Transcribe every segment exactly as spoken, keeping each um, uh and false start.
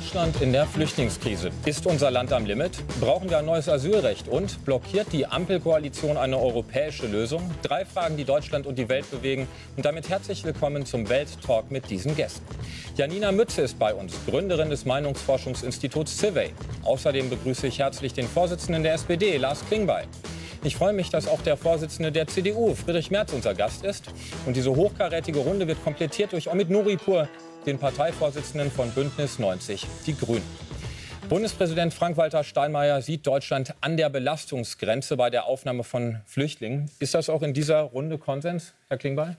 Deutschland in der Flüchtlingskrise. Ist unser Land am Limit? Brauchen wir ein neues Asylrecht? Und blockiert die Ampelkoalition eine europäische Lösung? Drei Fragen, die Deutschland und die Welt bewegen. Und damit herzlich willkommen zum Welttalk mit diesen Gästen. Janina Mütze ist bei uns, Gründerin des Meinungsforschungsinstituts Civey. Außerdem begrüße ich herzlich den Vorsitzenden der S P D, Lars Klingbeil. Ich freue mich, dass auch der Vorsitzende der C D U, Friedrich Merz, unser Gast ist. Und diese hochkarätige Runde wird komplettiert durch Omid Nuripur, den Parteivorsitzenden von Bündnis neunzig Die Grünen. Bundespräsident Frank-Walter Steinmeier sieht Deutschland an der Belastungsgrenze bei der Aufnahme von Flüchtlingen. Ist das auch in dieser Runde Konsens, Herr Klingbeil?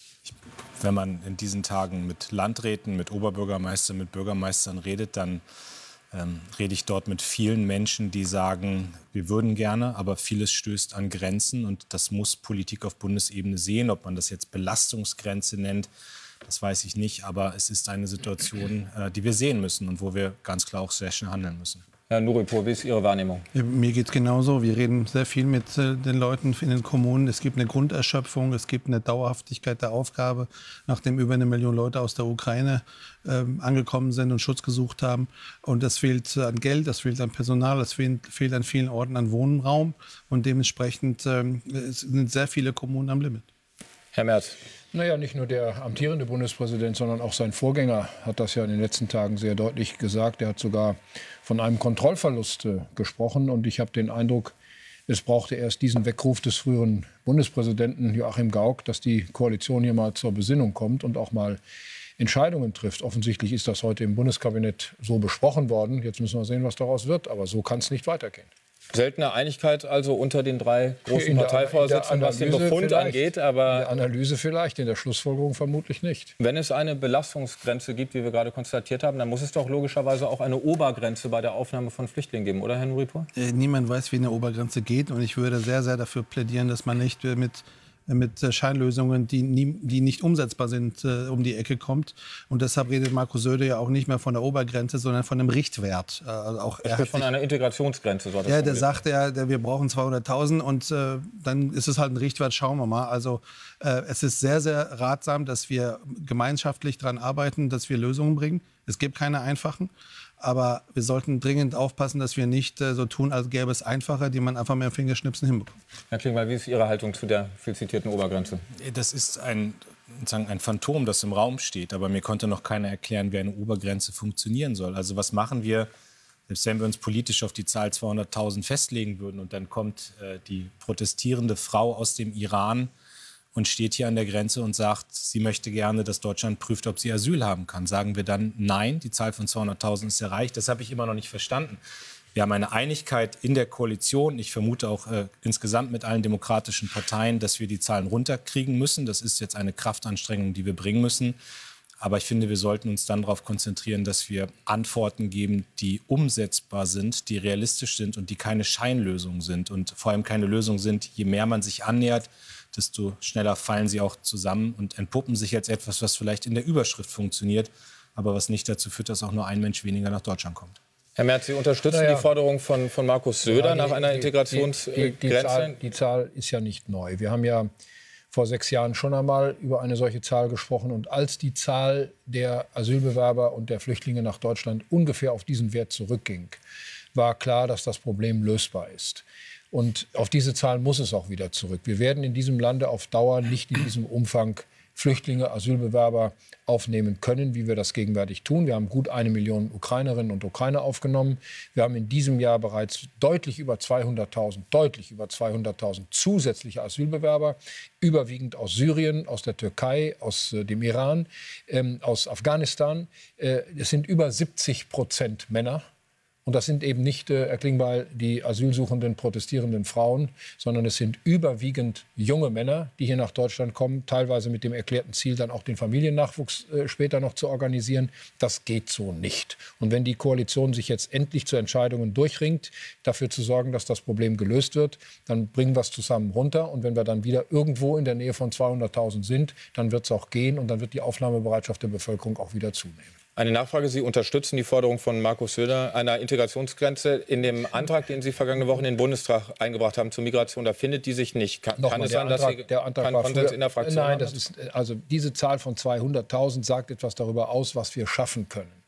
Wenn man in diesen Tagen mit Landräten, mit Oberbürgermeistern, mit Bürgermeistern redet, dann ähm, rede ich dort mit vielen Menschen, die sagen, wir würden gerne, aber vieles stößt an Grenzen. Und das muss Politik auf Bundesebene sehen. Ob man das jetzt Belastungsgrenze nennt, das weiß ich nicht. Aber es ist eine Situation, äh, die wir sehen müssen und wo wir ganz klar auch sehr schnell handeln müssen. Herr Nuripur, wie ist Ihre Wahrnehmung? Ja, mir geht es genauso. Wir reden sehr viel mit äh, den Leuten in den Kommunen. Es gibt eine Grunderschöpfung, es gibt eine Dauerhaftigkeit der Aufgabe, nachdem über eine Million Leute aus der Ukraine äh, angekommen sind und Schutz gesucht haben. Und das fehlt an Geld, das fehlt an Personal, das fehlt, fehlt an vielen Orten an Wohnraum. Und dementsprechend äh, sind sehr viele Kommunen am Limit. Herr Merz. Naja, nicht nur der amtierende Bundespräsident, sondern auch sein Vorgänger hat das ja in den letzten Tagen sehr deutlich gesagt. Er hat sogar von einem Kontrollverlust äh, gesprochen. Und ich habe den Eindruck, es brauchte erst diesen Weckruf des früheren Bundespräsidenten Joachim Gauck, dass die Koalition hier mal zur Besinnung kommt und auch mal Entscheidungen trifft. Offensichtlich ist das heute im Bundeskabinett so besprochen worden. Jetzt müssen wir sehen, was daraus wird. Aber so kann es nicht weitergehen. Seltene Einigkeit also unter den drei großen Parteivorsitzenden, was den Befund angeht. Aber in der Analyse vielleicht, in der Schlussfolgerung vermutlich nicht. Wenn es eine Belastungsgrenze gibt, wie wir gerade konstatiert haben, dann muss es doch logischerweise auch eine Obergrenze bei der Aufnahme von Flüchtlingen geben, oder Herr Nuripur? Äh, niemand weiß, wie eine Obergrenze geht. Und ich würde sehr, sehr dafür plädieren, dass man nicht äh, mit mit Scheinlösungen, die, nie, die nicht umsetzbar sind, äh, um die Ecke kommt. Und deshalb redet Markus Söder ja auch nicht mehr von der Obergrenze, sondern von einem Richtwert. Äh, also auch er spricht von einer Integrationsgrenze. So ja, der sagt, ja, der, wir brauchen zweihunderttausend und äh, dann ist es halt ein Richtwert, schauen wir mal. Also äh, es ist sehr, sehr ratsam, dass wir gemeinschaftlich daran arbeiten, dass wir Lösungen bringen. Es gibt keine einfachen. Aber wir sollten dringend aufpassen, dass wir nicht äh, so tun, als gäbe es einfacher, die man einfach mit dem Fingerschnipsen hinbekommt. Herr Klingbeil, wie ist Ihre Haltung zu der viel zitierten Obergrenze? Das ist ein, sozusagen ein Phantom, das im Raum steht. Aber mir konnte noch keiner erklären, wie eine Obergrenze funktionieren soll. Also was machen wir, selbst wenn wir uns politisch auf die Zahl zweihunderttausend festlegen würden und dann kommt äh, die protestierende Frau aus dem Iran und steht hier an der Grenze und sagt, sie möchte gerne, dass Deutschland prüft, ob sie Asyl haben kann. Sagen wir dann, nein, die Zahl von zweihunderttausend ist erreicht. Das habe ich immer noch nicht verstanden. Wir haben eine Einigkeit in der Koalition. Ich vermute auch äh, insgesamt mit allen demokratischen Parteien, dass wir die Zahlen runterkriegen müssen. Das ist jetzt eine Kraftanstrengung, die wir bringen müssen. Aber ich finde, wir sollten uns dann darauf konzentrieren, dass wir Antworten geben, die umsetzbar sind, die realistisch sind und die keine Scheinlösungen sind. Und vor allem keine Lösungen sind, je mehr man sich annähert, desto schneller fallen sie auch zusammen und entpuppen sich als etwas, was vielleicht in der Überschrift funktioniert, aber was nicht dazu führt, dass auch nur ein Mensch weniger nach Deutschland kommt. Herr Merz, Sie unterstützen naja. die Forderung von, von Markus Söder ja, die, nach einer Integrationsgrenze? Die, die, die, Zahl, die Zahl ist ja nicht neu. Wir haben ja vor sechs Jahren schon einmal über eine solche Zahl gesprochen. Und als die Zahl der Asylbewerber und der Flüchtlinge nach Deutschland ungefähr auf diesen Wert zurückging, war klar, dass das Problem lösbar ist. Und auf diese Zahl muss es auch wieder zurück. Wir werden in diesem Lande auf Dauer nicht in diesem Umfang Flüchtlinge, Asylbewerber aufnehmen können, wie wir das gegenwärtig tun. Wir haben gut eine Million Ukrainerinnen und Ukrainer aufgenommen. Wir haben in diesem Jahr bereits deutlich über zweihunderttausend, deutlich über zweihunderttausend zusätzliche Asylbewerber, überwiegend aus Syrien, aus der Türkei, aus äh, dem Iran, ähm, aus Afghanistan. Äh, es sind über siebzig Prozent Männer. Und das sind eben nicht, äh, Herr Klingbeil, die asylsuchenden, protestierenden Frauen, sondern es sind überwiegend junge Männer, die hier nach Deutschland kommen, teilweise mit dem erklärten Ziel, dann auch den Familiennachwuchs äh, später noch zu organisieren. Das geht so nicht. Und wenn die Koalition sich jetzt endlich zu Entscheidungen durchringt, dafür zu sorgen, dass das Problem gelöst wird, dann bringen wir es zusammen runter. Und wenn wir dann wieder irgendwo in der Nähe von zweihunderttausend sind, dann wird es auch gehen und dann wird die Aufnahmebereitschaft der Bevölkerung auch wieder zunehmen. Eine Nachfrage. Sie unterstützen die Forderung von Markus Söder einer Integrationsgrenze. In dem Antrag, den Sie vergangene Woche in den Bundestag eingebracht haben zur Migration, da findet die sich nicht. Kann, kann es sein, dass Sie keinen Konsens in der Fraktion Nein, haben? das ist, also diese Zahl von zweihunderttausend sagt etwas darüber aus, was wir schaffen können.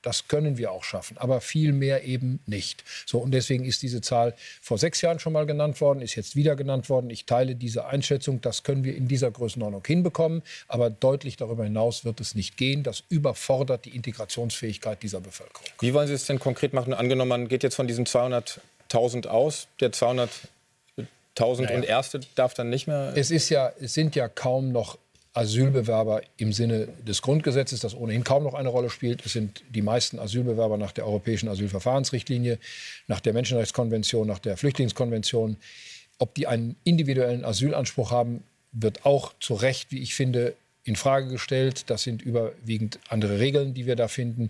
Das können wir auch schaffen, aber viel mehr eben nicht. So, und deswegen ist diese Zahl vor sechs Jahren schon mal genannt worden, ist jetzt wieder genannt worden. Ich teile diese Einschätzung, das können wir in dieser Größenordnung hinbekommen, aber deutlich darüber hinaus wird es nicht gehen. Das überfordert die Integrationsfähigkeit dieser Bevölkerung. Wie wollen Sie es denn konkret machen? Angenommen, man geht jetzt von diesen zweihunderttausend aus, der zweihunderttausend naja. und Erste darf dann nicht mehr... Es, ist ja, es sind ja kaum noch Asylbewerber im Sinne des Grundgesetzes, das ohnehin kaum noch eine Rolle spielt. Es sind die meisten Asylbewerber nach der Europäischen Asylverfahrensrichtlinie, nach der Menschenrechtskonvention, nach der Flüchtlingskonvention. Ob die einen individuellen Asylanspruch haben, wird auch zu Recht, wie ich finde, in Frage gestellt. Das sind überwiegend andere Regeln, die wir da finden.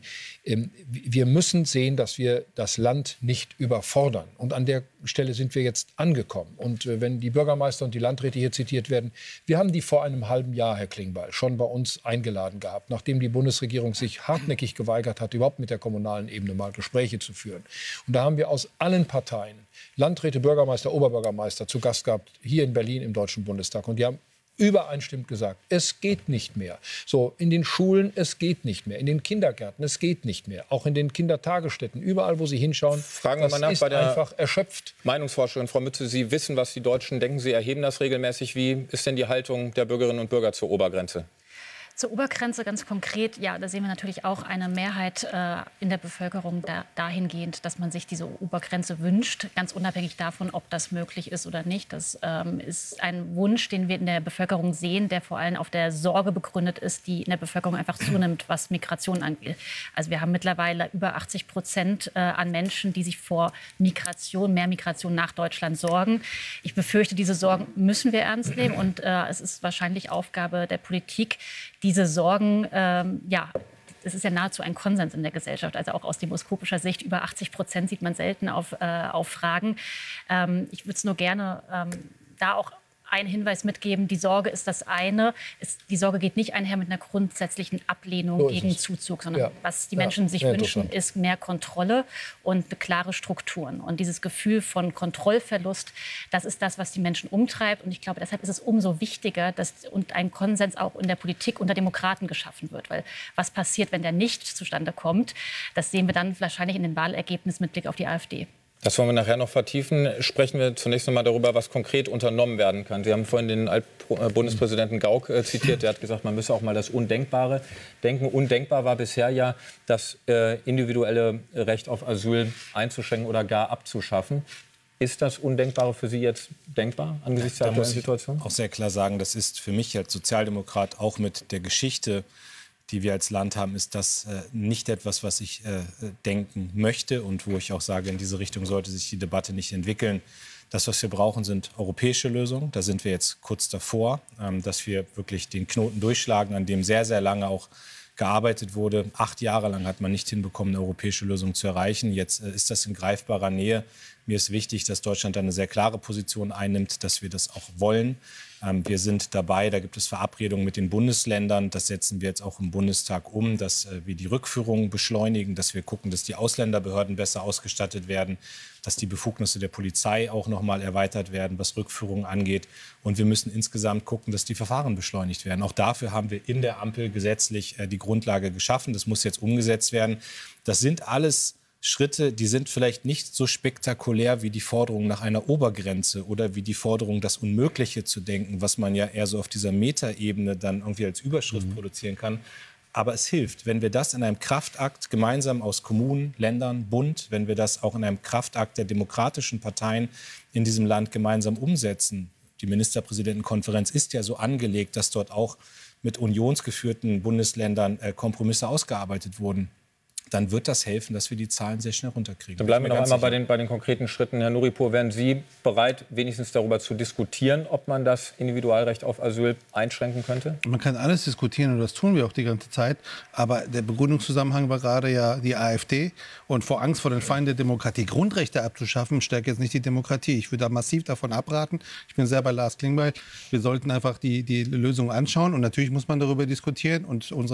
Wir müssen sehen, dass wir das Land nicht überfordern. Und an der Stelle sind wir jetzt angekommen. Und wenn die Bürgermeister und die Landräte hier zitiert werden, wir haben die vor einem halben Jahr, Herr Klingbeil, schon bei uns eingeladen gehabt, nachdem die Bundesregierung sich hartnäckig geweigert hat, überhaupt mit der kommunalen Ebene mal Gespräche zu führen. Und da haben wir aus allen Parteien Landräte, Bürgermeister, Oberbürgermeister zu Gast gehabt, hier in Berlin im Deutschen Bundestag. Und die haben übereinstimmend gesagt, es geht nicht mehr. So, in den Schulen, es geht nicht mehr. In den Kindergärten, es geht nicht mehr. Auch in den Kindertagesstätten, überall, wo Sie hinschauen, Fragen wir das mal nach ist bei der einfach erschöpft. Meinungsforscherin Frau Mütze, Sie wissen, was die Deutschen denken. Sie erheben das regelmäßig. Wie ist denn die Haltung der Bürgerinnen und Bürger zur Obergrenze? Zur Obergrenze ganz konkret, ja, da sehen wir natürlich auch eine Mehrheit äh, in der Bevölkerung da, dahingehend, dass man sich diese Obergrenze wünscht, ganz unabhängig davon, ob das möglich ist oder nicht. Das ähm, ist ein Wunsch, den wir in der Bevölkerung sehen, der vor allem auf der Sorge begründet ist, die in der Bevölkerung einfach zunimmt, was Migration angeht. Also wir haben mittlerweile über achtzig Prozent äh, an Menschen, die sich vor Migration, mehr Migration nach Deutschland sorgen. Ich befürchte, diese Sorgen müssen wir ernst nehmen und äh, es ist wahrscheinlich Aufgabe der Politik, diese Sorgen, ähm, ja, es ist ja nahezu ein Konsens in der Gesellschaft, also auch aus demoskopischer Sicht, über achtzig Prozent sieht man selten auf, äh, auf Fragen. Ähm, ich würde es nur gerne ähm, da auch einen Hinweis mitgeben, die Sorge ist das eine. Es, die Sorge geht nicht einher mit einer grundsätzlichen Ablehnung so gegen Zuzug, sondern ja. was die Menschen ja. sich ja, wünschen, ist mehr Kontrolle und klare Strukturen. Und dieses Gefühl von Kontrollverlust, das ist das, was die Menschen umtreibt. Und ich glaube, deshalb ist es umso wichtiger, dass und ein Konsens auch in der Politik unter Demokraten geschaffen wird. Weil was passiert, wenn der nicht zustande kommt, das sehen wir dann wahrscheinlich in den Wahlergebnissen mit Blick auf die AfD. Das wollen wir nachher noch vertiefen. Sprechen wir zunächst noch mal darüber, was konkret unternommen werden kann. Sie haben vorhin den Altbundespräsidenten Gauck äh, zitiert. Der hat gesagt, man müsse auch mal das Undenkbare denken. Undenkbar war bisher ja, das äh, individuelle Recht auf Asyl einzuschränken oder gar abzuschaffen. Ist das Undenkbare für Sie jetzt denkbar angesichts der aktuellen Situation? Ich muss auch sehr klar sagen, das ist für mich als Sozialdemokrat auch mit der Geschichte, die wir als Land haben, ist das äh, nicht etwas, was ich äh, denken möchte und wo ich auch sage, in diese Richtung sollte sich die Debatte nicht entwickeln. Das, was wir brauchen, sind europäische Lösungen. Da sind wir jetzt kurz davor, ähm, dass wir wirklich den Knoten durchschlagen, an dem sehr, sehr lange auch gearbeitet wurde. Acht Jahre lang hat man nicht hinbekommen, eine europäische Lösung zu erreichen. Jetzt äh, ist das in greifbarer Nähe. Mir ist wichtig, dass Deutschland eine sehr klare Position einnimmt, dass wir das auch wollen. Ähm, wir sind dabei, da gibt es Verabredungen mit den Bundesländern. Das setzen wir jetzt auch im Bundestag um, dass äh, wir die Rückführung beschleunigen, dass wir gucken, dass die Ausländerbehörden besser ausgestattet werden, dass die Befugnisse der Polizei auch noch mal erweitert werden, was Rückführungen angeht. Und wir müssen insgesamt gucken, dass die Verfahren beschleunigt werden. Auch dafür haben wir in der Ampel gesetzlich äh, die Grundlage geschaffen. Das muss jetzt umgesetzt werden. Das sind alles Schritte, die sind vielleicht nicht so spektakulär wie die Forderung nach einer Obergrenze oder wie die Forderung, das Unmögliche zu denken, was man ja eher so auf dieser Metaebene dann irgendwie als Überschrift mhm. produzieren kann. Aber es hilft, wenn wir das in einem Kraftakt gemeinsam aus Kommunen, Ländern, Bund, wenn wir das auch in einem Kraftakt der demokratischen Parteien in diesem Land gemeinsam umsetzen. Die Ministerpräsidentenkonferenz ist ja so angelegt, dass dort auch mit unionsgeführten Bundesländern äh, Kompromisse ausgearbeitet wurden. Dann wird das helfen, dass wir die Zahlen sehr schnell runterkriegen. Dann bleiben wir noch einmal bei den, bei den konkreten Schritten. Herr Nuripur, wären Sie bereit, wenigstens darüber zu diskutieren, ob man das Individualrecht auf Asyl einschränken könnte? Man kann alles diskutieren und das tun wir auch die ganze Zeit. Aber der Begründungszusammenhang war gerade ja die AfD. Und vor Angst vor den Feinden der Demokratie Grundrechte abzuschaffen, stärkt jetzt nicht die Demokratie. Ich würde da massiv davon abraten. Ich bin sehr bei Lars Klingbeil. Wir sollten einfach die, die Lösung anschauen. Und natürlich muss man darüber diskutieren. Und unsere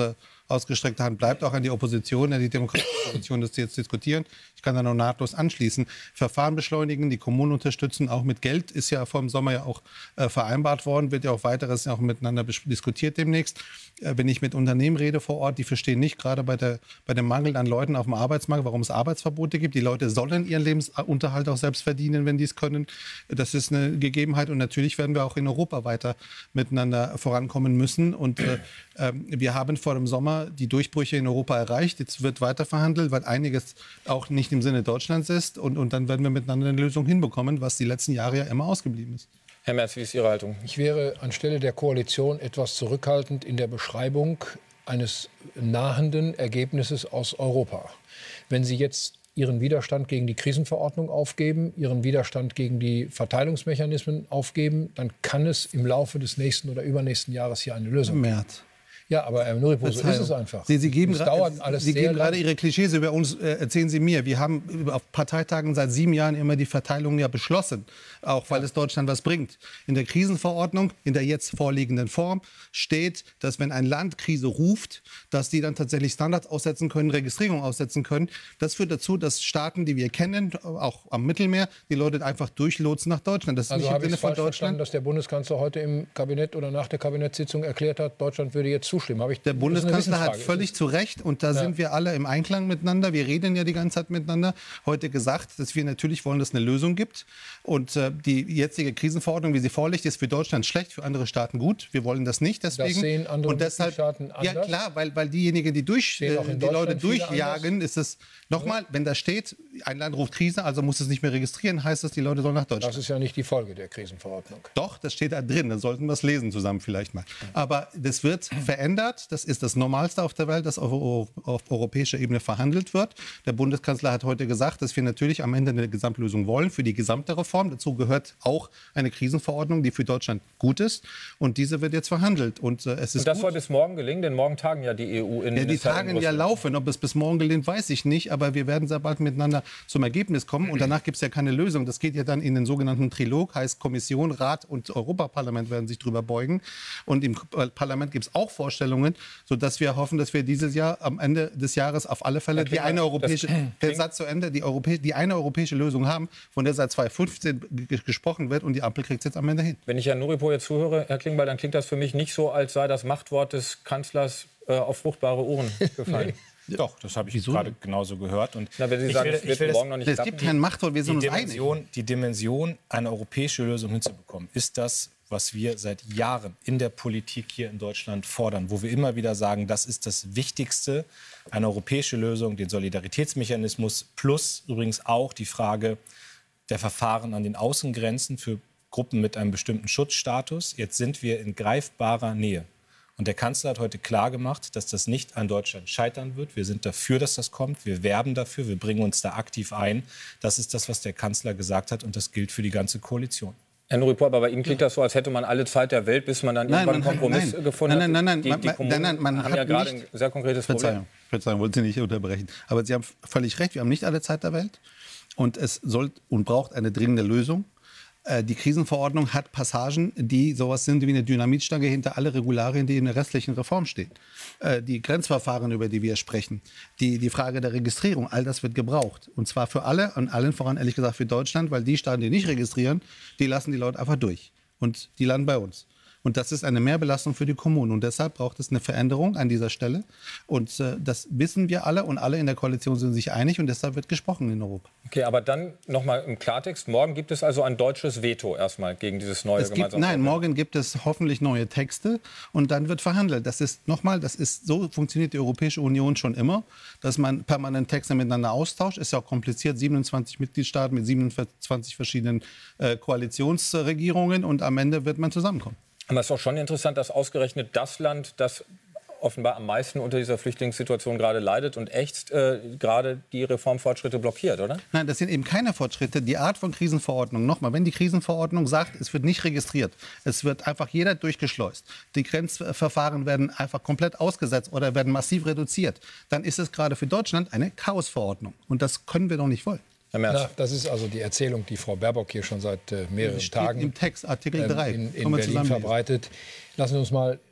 ausgestreckte Hand bleibt auch an die Opposition, an die demokratische Opposition, das jetzt diskutieren. Ich kann da noch nahtlos anschließen. Verfahren beschleunigen, die Kommunen unterstützen, auch mit Geld, ist ja vor dem Sommer ja auch äh, vereinbart worden, wird ja auch weiteres auch miteinander diskutiert demnächst. Äh, wenn ich mit Unternehmen rede vor Ort, die verstehen nicht, gerade bei, der, bei dem Mangel an Leuten auf dem Arbeitsmarkt, warum es Arbeitsverbote gibt. Die Leute sollen ihren Lebensunterhalt auch selbst verdienen, wenn die es können. Das ist eine Gegebenheit und natürlich werden wir auch in Europa weiter miteinander vorankommen müssen. Und äh, äh, wir haben vor dem Sommer die Durchbrüche in Europa erreicht. Jetzt wird weiter verhandelt, weil einiges auch nicht im Sinne Deutschlands ist. Und, und dann werden wir miteinander eine Lösung hinbekommen, was die letzten Jahre ja immer ausgeblieben ist. Herr Merz, wie ist Ihre Haltung? Ich wäre anstelle der Koalition etwas zurückhaltend in der Beschreibung eines nahenden Ergebnisses aus Europa. Wenn Sie jetzt Ihren Widerstand gegen die Krisenverordnung aufgeben, Ihren Widerstand gegen die Verteilungsmechanismen aufgeben, dann kann es im Laufe des nächsten oder übernächsten Jahres hier eine Lösung geben. März. Ja, aber Herr Nuripo, so ist es einfach. Sie, Sie geben, es dauert alles Sie sehr geben gerade lang. Ihre Klischees über uns, äh, erzählen Sie mir. Wir haben auf Parteitagen seit sieben Jahren immer die Verteilung ja beschlossen, auch weil ja. es Deutschland was bringt. In der Krisenverordnung, in der jetzt vorliegenden Form, steht, dass wenn ein Land Krise ruft, dass die dann tatsächlich Standards aussetzen können, Registrierung aussetzen können. Das führt dazu, dass Staaten, die wir kennen, auch am Mittelmeer, die Leute einfach durchlotsen nach Deutschland. Das ist also nicht im habe ich Sinne es von falsch Deutschland. verstanden, dass der Bundeskanzler heute im Kabinett oder nach der Kabinettssitzung erklärt hat, Deutschland würde jetzt zustimmen. Habe ich Der Das ist eine Bundeskanzler hat Wissensfrage. völlig zu Recht, und da Ja. sind wir alle im Einklang miteinander, wir reden ja die ganze Zeit miteinander, heute gesagt, dass wir natürlich wollen, dass es eine Lösung gibt. Und äh, die jetzige Krisenverordnung, wie sie vorliegt, ist für Deutschland schlecht, für andere Staaten gut. Wir wollen das nicht. Deswegen. Das sehen andere und deshalb, Mitgliedstaaten ja anders? klar, weil, weil diejenigen, die, durch, Sehen auch äh, in die Leute Deutschland viele durchjagen, ist es, nochmal, wenn da steht, ein Land ruft Krise, also muss es nicht mehr registrieren, heißt es, die Leute sollen nach Deutschland. Das ist ja nicht die Folge der Krisenverordnung. Doch, das steht da drin. Da sollten wir es lesen zusammen vielleicht mal. Aber das wird verändert. Das ist das Normalste auf der Welt, dass auf, auf europäischer Ebene verhandelt wird. Der Bundeskanzler hat heute gesagt, dass wir natürlich am Ende eine Gesamtlösung wollen für die gesamte Reform. Dazu gehört auch eine Krisenverordnung, die für Deutschland gut ist. Und diese wird jetzt verhandelt. Und, äh, es ist Und das gut. soll bis morgen gelingen, denn morgen tagen ja die E U-Innenminister. Ja, die Tagen ja laufen. Ob es bis morgen gelingt, weiß ich nicht. Aber wir werden sehr bald miteinander zum Ergebnis kommen. Und danach gibt es ja keine Lösung. Das geht ja dann in den sogenannten Trilog. Heißt, Kommission, Rat und Europaparlament werden sich drüber beugen. Und im Parlament gibt es auch Vorstellungen, sodass wir hoffen, dass wir dieses Jahr am Ende des Jahres auf alle Fälle die eine europäische, der Satz zu Ende, die, Europä die eine europäische Lösung haben, von der seit zweitausendfünfzehn gesprochen wird. Und die Ampel kriegt es jetzt am Ende hin. Wenn ich Herrn Nuripo jetzt zuhöre, Herr Klingbeil, dann klingt das für mich nicht so, als sei das Machtwort des Kanzlers äh, auf fruchtbare Ohren gefallen. Doch, das habe ich gerade genauso gehört. Und Na, wenn Sie ich sagen, will- es ich wird will morgen das- noch nicht Es klappen. gibt kein Machtwort, wir sind die uns einig. Dimension, die Dimension, eine europäische Lösung hinzubekommen, ist das, was wir seit Jahren in der Politik hier in Deutschland fordern, wo wir immer wieder sagen, das ist das Wichtigste, eine europäische Lösung, den Solidaritätsmechanismus plus übrigens auch die Frage der Verfahren an den Außengrenzen für Gruppen mit einem bestimmten Schutzstatus. Jetzt sind wir in greifbarer Nähe. Und der Kanzler hat heute klargemacht, dass das nicht an Deutschland scheitern wird. Wir sind dafür, dass das kommt. Wir werben dafür. Wir bringen uns da aktiv ein. Das ist das, was der Kanzler gesagt hat. Und das gilt für die ganze Koalition. Herr Nuripo, aber bei Ihnen klingt das so, als hätte man alle Zeit der Welt, bis man dann Nein, irgendwann einen man- Kompromiss nein. gefunden Nein, nein, nein, hat. Die, nein, die man- Kommunen nein, nein, man haben hat ja gerade nicht- ein sehr konkretes Problem. Verzeihung, Verzeihung, wollte Sie nicht unterbrechen. Aber Sie haben völlig recht, wir haben nicht alle Zeit der Welt. Und es soll und braucht eine dringende Lösung. Äh, Die Krisenverordnung hat Passagen, die sowas sind wie eine Dynamitstange hinter alle Regularien, die in der restlichen Reform stehen. Äh, Die Grenzverfahren, über die wir sprechen, die, die Frage der Registrierung, all das wird gebraucht. Und zwar für alle und allen voran, ehrlich gesagt, für Deutschland, weil die Staaten, die nicht registrieren, die lassen die Leute einfach durch. Und die landen bei uns. Und das ist eine Mehrbelastung für die Kommunen. Und deshalb braucht es eine Veränderung an dieser Stelle. Und äh, das wissen wir alle. Und alle in der Koalition sind sich einig. Und deshalb wird gesprochen in Europa. Okay, aber dann noch mal im Klartext. Morgen gibt es also ein deutsches Veto erstmal gegen dieses neue Es gibt, gemeinsame nein, Vorgehen. morgen gibt es hoffentlich neue Texte. Und dann wird verhandelt. Das ist nochmal, das ist so funktioniert die Europäische Union schon immer, dass man permanent Texte miteinander austauscht. Ist ja auch kompliziert. siebenundzwanzig Mitgliedstaaten mit siebenundzwanzig verschiedenen äh, Koalitionsregierungen. Und am Ende wird man zusammenkommen. Aber es ist auch schon interessant, dass ausgerechnet das Land, das offenbar am meisten unter dieser Flüchtlingssituation gerade leidet und ächzt, äh, gerade die Reformfortschritte blockiert, oder? Nein, das sind eben keine Fortschritte. Die Art von Krisenverordnung, nochmal, wenn die Krisenverordnung sagt, es wird nicht registriert, es wird einfach jeder durchgeschleust, die Grenzverfahren werden einfach komplett ausgesetzt oder werden massiv reduziert, dann ist es gerade für Deutschland eine Chaosverordnung. Und das können wir doch nicht wollen. Herr Merz. Na, das ist also die Erzählung, die Frau Baerbock hier schon seit äh, mehreren Steht Tagen im Text, Artikel drei. ähm, in, in Können wir Berlin zusammenlesen. verbreitet. Lassen Sie uns mal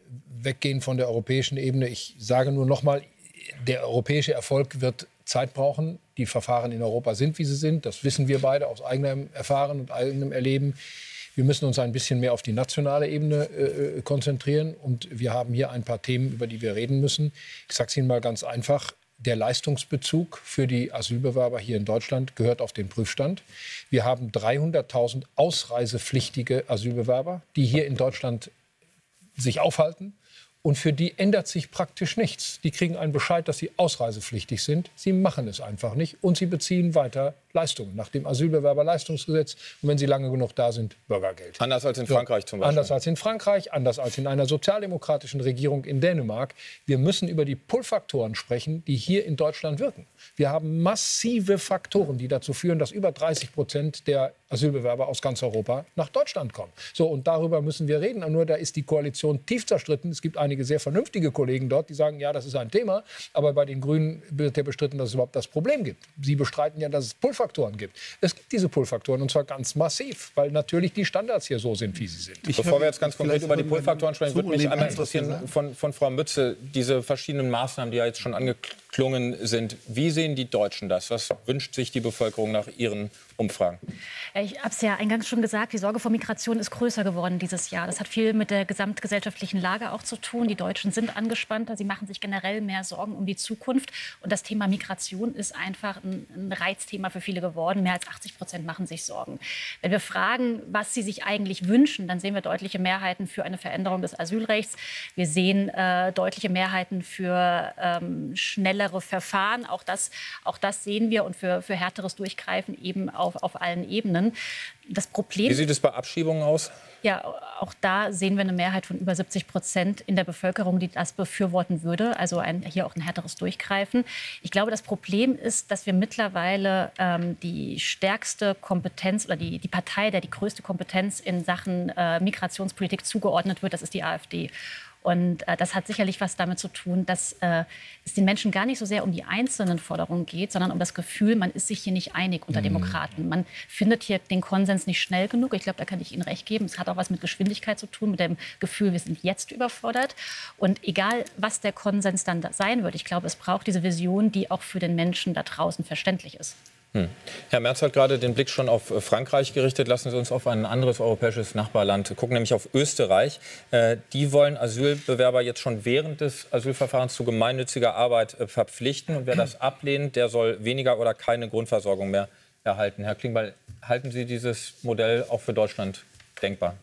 weggehen von der europäischen Ebene. Ich sage nur noch mal, der europäische Erfolg wird Zeit brauchen. Die Verfahren in Europa sind, wie sie sind. Das wissen wir beide aus eigenem Erfahren und eigenem Erleben. Wir müssen uns ein bisschen mehr auf die nationale Ebene äh, konzentrieren. Und wir haben hier ein paar Themen, über die wir reden müssen. Ich sage es Ihnen mal ganz einfach. Der Leistungsbezug für die Asylbewerber hier in Deutschland gehört auf den Prüfstand. Wir haben dreihunderttausend ausreisepflichtige Asylbewerber, die hier in Deutschland sich aufhalten. Und für die ändert sich praktisch nichts. Die kriegen einen Bescheid, dass sie ausreisepflichtig sind. Sie machen es einfach nicht. Und sie beziehen weiter Leistungen nach dem Asylbewerberleistungsgesetz. Und wenn sie lange genug da sind, Bürgergeld. Anders als in Frankreich so, zum Beispiel. Anders als in Frankreich, anders als in einer sozialdemokratischen Regierung in Dänemark. Wir müssen über die Pull-Faktoren sprechen, die hier in Deutschland wirken. Wir haben massive Faktoren, die dazu führen, dass über dreißig Prozent der Asylbewerber aus ganz Europa nach Deutschland kommen. So, und darüber müssen wir reden. Und nur da ist die Koalition tief zerstritten. Es gibt einige sehr vernünftige Kollegen dort, die sagen, ja, das ist ein Thema. Aber bei den Grünen wird ja bestritten, dass es überhaupt das Problem gibt. Sie bestreiten ja, dass es Pull-Faktoren gibt. Es gibt diese Pull-Faktoren und zwar ganz massiv, weil natürlich die Standards hier so sind, wie sie sind. Ich Bevor wir jetzt ganz konkret über die Pull-Faktoren sprechen, würde mich einmal interessieren von, von Frau Mütze, diese verschiedenen Maßnahmen, die ja jetzt schon angeklungen sind. Wie sehen die Deutschen das? Was wünscht sich die Bevölkerung nach ihren Umfragen? Ich habe es ja eingangs schon gesagt, die Sorge vor Migration ist größer geworden dieses Jahr. Das hat viel mit der gesamtgesellschaftlichen Lage auch zu tun. Die Deutschen sind angespannter, sie machen sich generell mehr Sorgen um die Zukunft. Und das Thema Migration ist einfach ein, ein Reizthema für viele geworden. Mehr als achtzig Prozent machen sich Sorgen. Wenn wir fragen, was sie sich eigentlich wünschen, dann sehen wir deutliche Mehrheiten für eine Veränderung des Asylrechts. Wir sehen äh, deutliche Mehrheiten für ähm, schnellere Verfahren. Auch das, auch das sehen wir und für, für härteres Durchgreifen eben auf, auf allen Ebenen. Das Problem, Wie sieht es bei Abschiebungen aus? Ja, auch da sehen wir eine Mehrheit von über siebzig Prozent in der Bevölkerung, die das befürworten würde. Also ein, hier auch ein härteres Durchgreifen. Ich glaube, das Problem ist, dass wir mittlerweile ähm, die stärkste Kompetenz oder die, die Partei, der die größte Kompetenz in Sachen äh, Migrationspolitik zugeordnet wird, das ist die AfD. Und äh, das hat sicherlich was damit zu tun, dass äh, es den Menschen gar nicht so sehr um die einzelnen Forderungen geht, sondern um das Gefühl, man ist sich hier nicht einig unter mhm. Demokraten. Man findet hier den Konsens nicht schnell genug. Ich glaube, da kann ich Ihnen recht geben. Es hat auch was mit Geschwindigkeit zu tun, mit dem Gefühl, wir sind jetzt überfordert. Und egal, was der Konsens dann sein wird, ich glaube, es braucht diese Vision, die auch für den Menschen da draußen verständlich ist. Hm. Herr Merz hat gerade den Blick schon auf Frankreich gerichtet. Lassen Sie uns auf ein anderes europäisches Nachbarland gucken, nämlich auf Österreich. Äh, die wollen Asylbewerber jetzt schon während des Asylverfahrens zu gemeinnütziger Arbeit äh, verpflichten. Und wer das ablehnt, der soll weniger oder keine Grundversorgung mehr erhalten. Herr Klingbeil, halten Sie dieses Modell auch für Deutschland denkbar?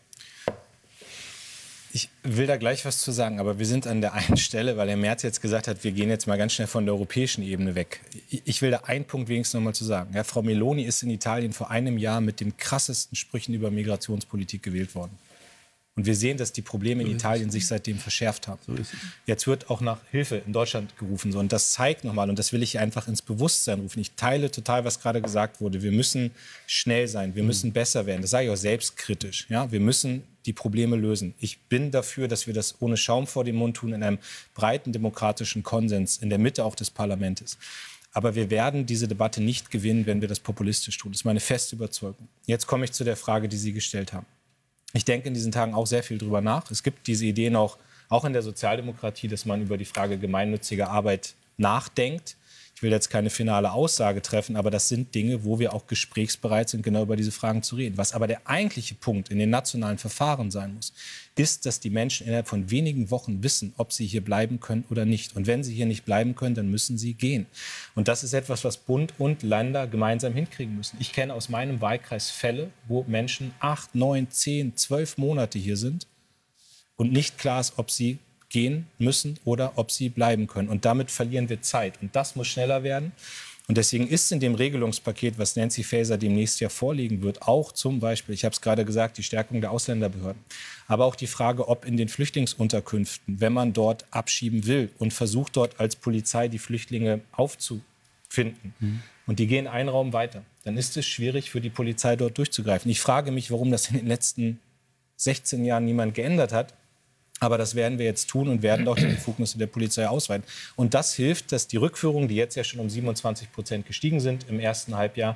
Ich will da gleich was zu sagen, aber wir sind an der einen Stelle, weil Herr Merz jetzt gesagt hat, wir gehen jetzt mal ganz schnell von der europäischen Ebene weg. Ich will da einen Punkt wenigstens noch mal zu sagen. Ja, Frau Meloni ist in Italien vor einem Jahr mit den krassesten Sprüchen über Migrationspolitik gewählt worden. Und wir sehen, dass die Probleme in Italien sich seitdem verschärft haben. So ist es. Jetzt wird auch nach Hilfe in Deutschland gerufen. So. Und das zeigt nochmal, und das will ich hier einfach ins Bewusstsein rufen. Ich teile total, was gerade gesagt wurde. Wir müssen schnell sein, wir müssen besser werden. Das sage ich auch selbstkritisch. Ja? Wir müssen die Probleme lösen. Ich bin dafür, dass wir das ohne Schaum vor dem Mund tun, in einem breiten demokratischen Konsens, in der Mitte auch des Parlaments. Aber wir werden diese Debatte nicht gewinnen, wenn wir das populistisch tun. Das ist meine feste Überzeugung. Jetzt komme ich zu der Frage, die Sie gestellt haben. Ich denke in diesen Tagen auch sehr viel drüber nach. Es gibt diese Ideen auch, auch in der Sozialdemokratie, dass man über die Frage gemeinnütziger Arbeit nachdenkt. Ich will jetzt keine finale Aussage treffen, aber das sind Dinge, wo wir auch gesprächsbereit sind, genau über diese Fragen zu reden. Was aber der eigentliche Punkt in den nationalen Verfahren sein muss, ist, dass die Menschen innerhalb von wenigen Wochen wissen, ob sie hier bleiben können oder nicht. Und wenn sie hier nicht bleiben können, dann müssen sie gehen. Und das ist etwas, was Bund und Länder gemeinsam hinkriegen müssen. Ich kenne aus meinem Wahlkreis Fälle, wo Menschen acht, neun, zehn, zwölf Monate hier sind und nicht klar ist, ob sie gehen müssen oder ob sie bleiben können. Und damit verlieren wir Zeit. Und das muss schneller werden. Und deswegen ist in dem Regelungspaket, was Nancy Faeser demnächst ja vorlegen wird, auch zum Beispiel, ich habe es gerade gesagt, die Stärkung der Ausländerbehörden, aber auch die Frage, ob in den Flüchtlingsunterkünften, wenn man dort abschieben will und versucht dort als Polizei die Flüchtlinge aufzufinden, mhm. und die gehen einen Raum weiter, dann ist es schwierig für die Polizei dort durchzugreifen. Ich frage mich, warum das in den letzten sechzehn Jahren niemand geändert hat. Aber das werden wir jetzt tun und werden auch die Befugnisse der Polizei ausweiten. Und das hilft, dass die Rückführungen, die jetzt ja schon um siebenundzwanzig Prozent gestiegen sind im ersten Halbjahr,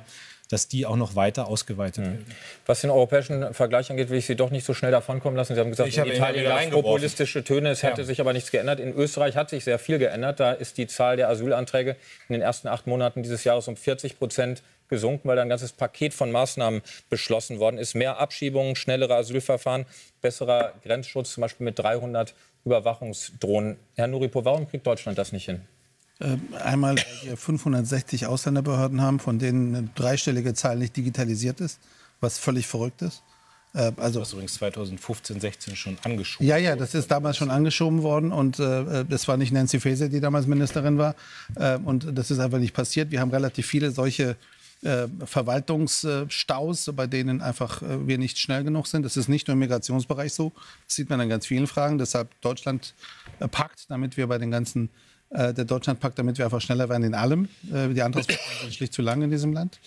dass die auch noch weiter ausgeweitet mhm. werden. Was den europäischen Vergleich angeht, will ich Sie doch nicht so schnell davonkommen lassen. Sie haben gesagt, ich in Italien gab es populistische Töne, es hätte ja. sich aber nichts geändert. In Österreich hat sich sehr viel geändert. Da ist die Zahl der Asylanträge in den ersten acht Monaten dieses Jahres um vierzig Prozent gesunken, weil da ein ganzes Paket von Maßnahmen beschlossen worden ist. Mehr Abschiebungen, schnellere Asylverfahren, besserer Grenzschutz, zum Beispiel mit dreihundert Überwachungsdrohnen. Herr Nouripour, warum kriegt Deutschland das nicht hin? Einmal, weil wir fünfhundertsechzig Ausländerbehörden haben, von denen eine dreistellige Zahl nicht digitalisiert ist, was völlig verrückt ist. Also, das ist übrigens zweitausendfünfzehn, sechzehn schon angeschoben. Ja, ja, das ist damals schon angeschoben worden und äh, das war nicht Nancy Faeser, die damals Ministerin war. Äh, und das ist einfach nicht passiert. Wir haben relativ viele solche äh, Verwaltungsstaus, bei denen einfach äh, wir nicht schnell genug sind. Das ist nicht nur im Migrationsbereich so. Das sieht man an ganz vielen Fragen. Deshalb Deutschland äh, packt, damit wir bei den ganzen der Deutschlandpakt, damit wir einfach schneller werden in allem. Die Antragsverfahren sind schlicht zu lang in diesem Land.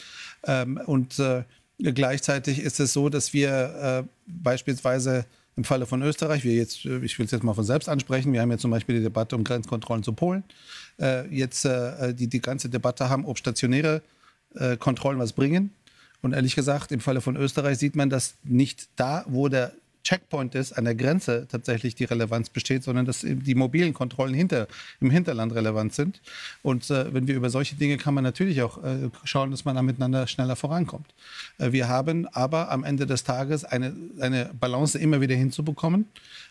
Und gleichzeitig ist es so, dass wir beispielsweise im Falle von Österreich, wir jetzt, ich will es jetzt mal von selbst ansprechen, wir haben jetzt zum Beispiel die Debatte um Grenzkontrollen zu Polen, jetzt die, die ganze Debatte haben, ob stationäre Kontrollen was bringen. Und ehrlich gesagt, im Falle von Österreich sieht man, dass nicht da, wo der Checkpoint ist, an der Grenze tatsächlich die Relevanz besteht, sondern dass die mobilen Kontrollen hinter, im Hinterland relevant sind. Und äh, wenn wir über solche Dinge kann man natürlich auch äh, schauen, dass man da miteinander schneller vorankommt. Äh, wir haben aber am Ende des Tages eine, eine Balance immer wieder hinzubekommen.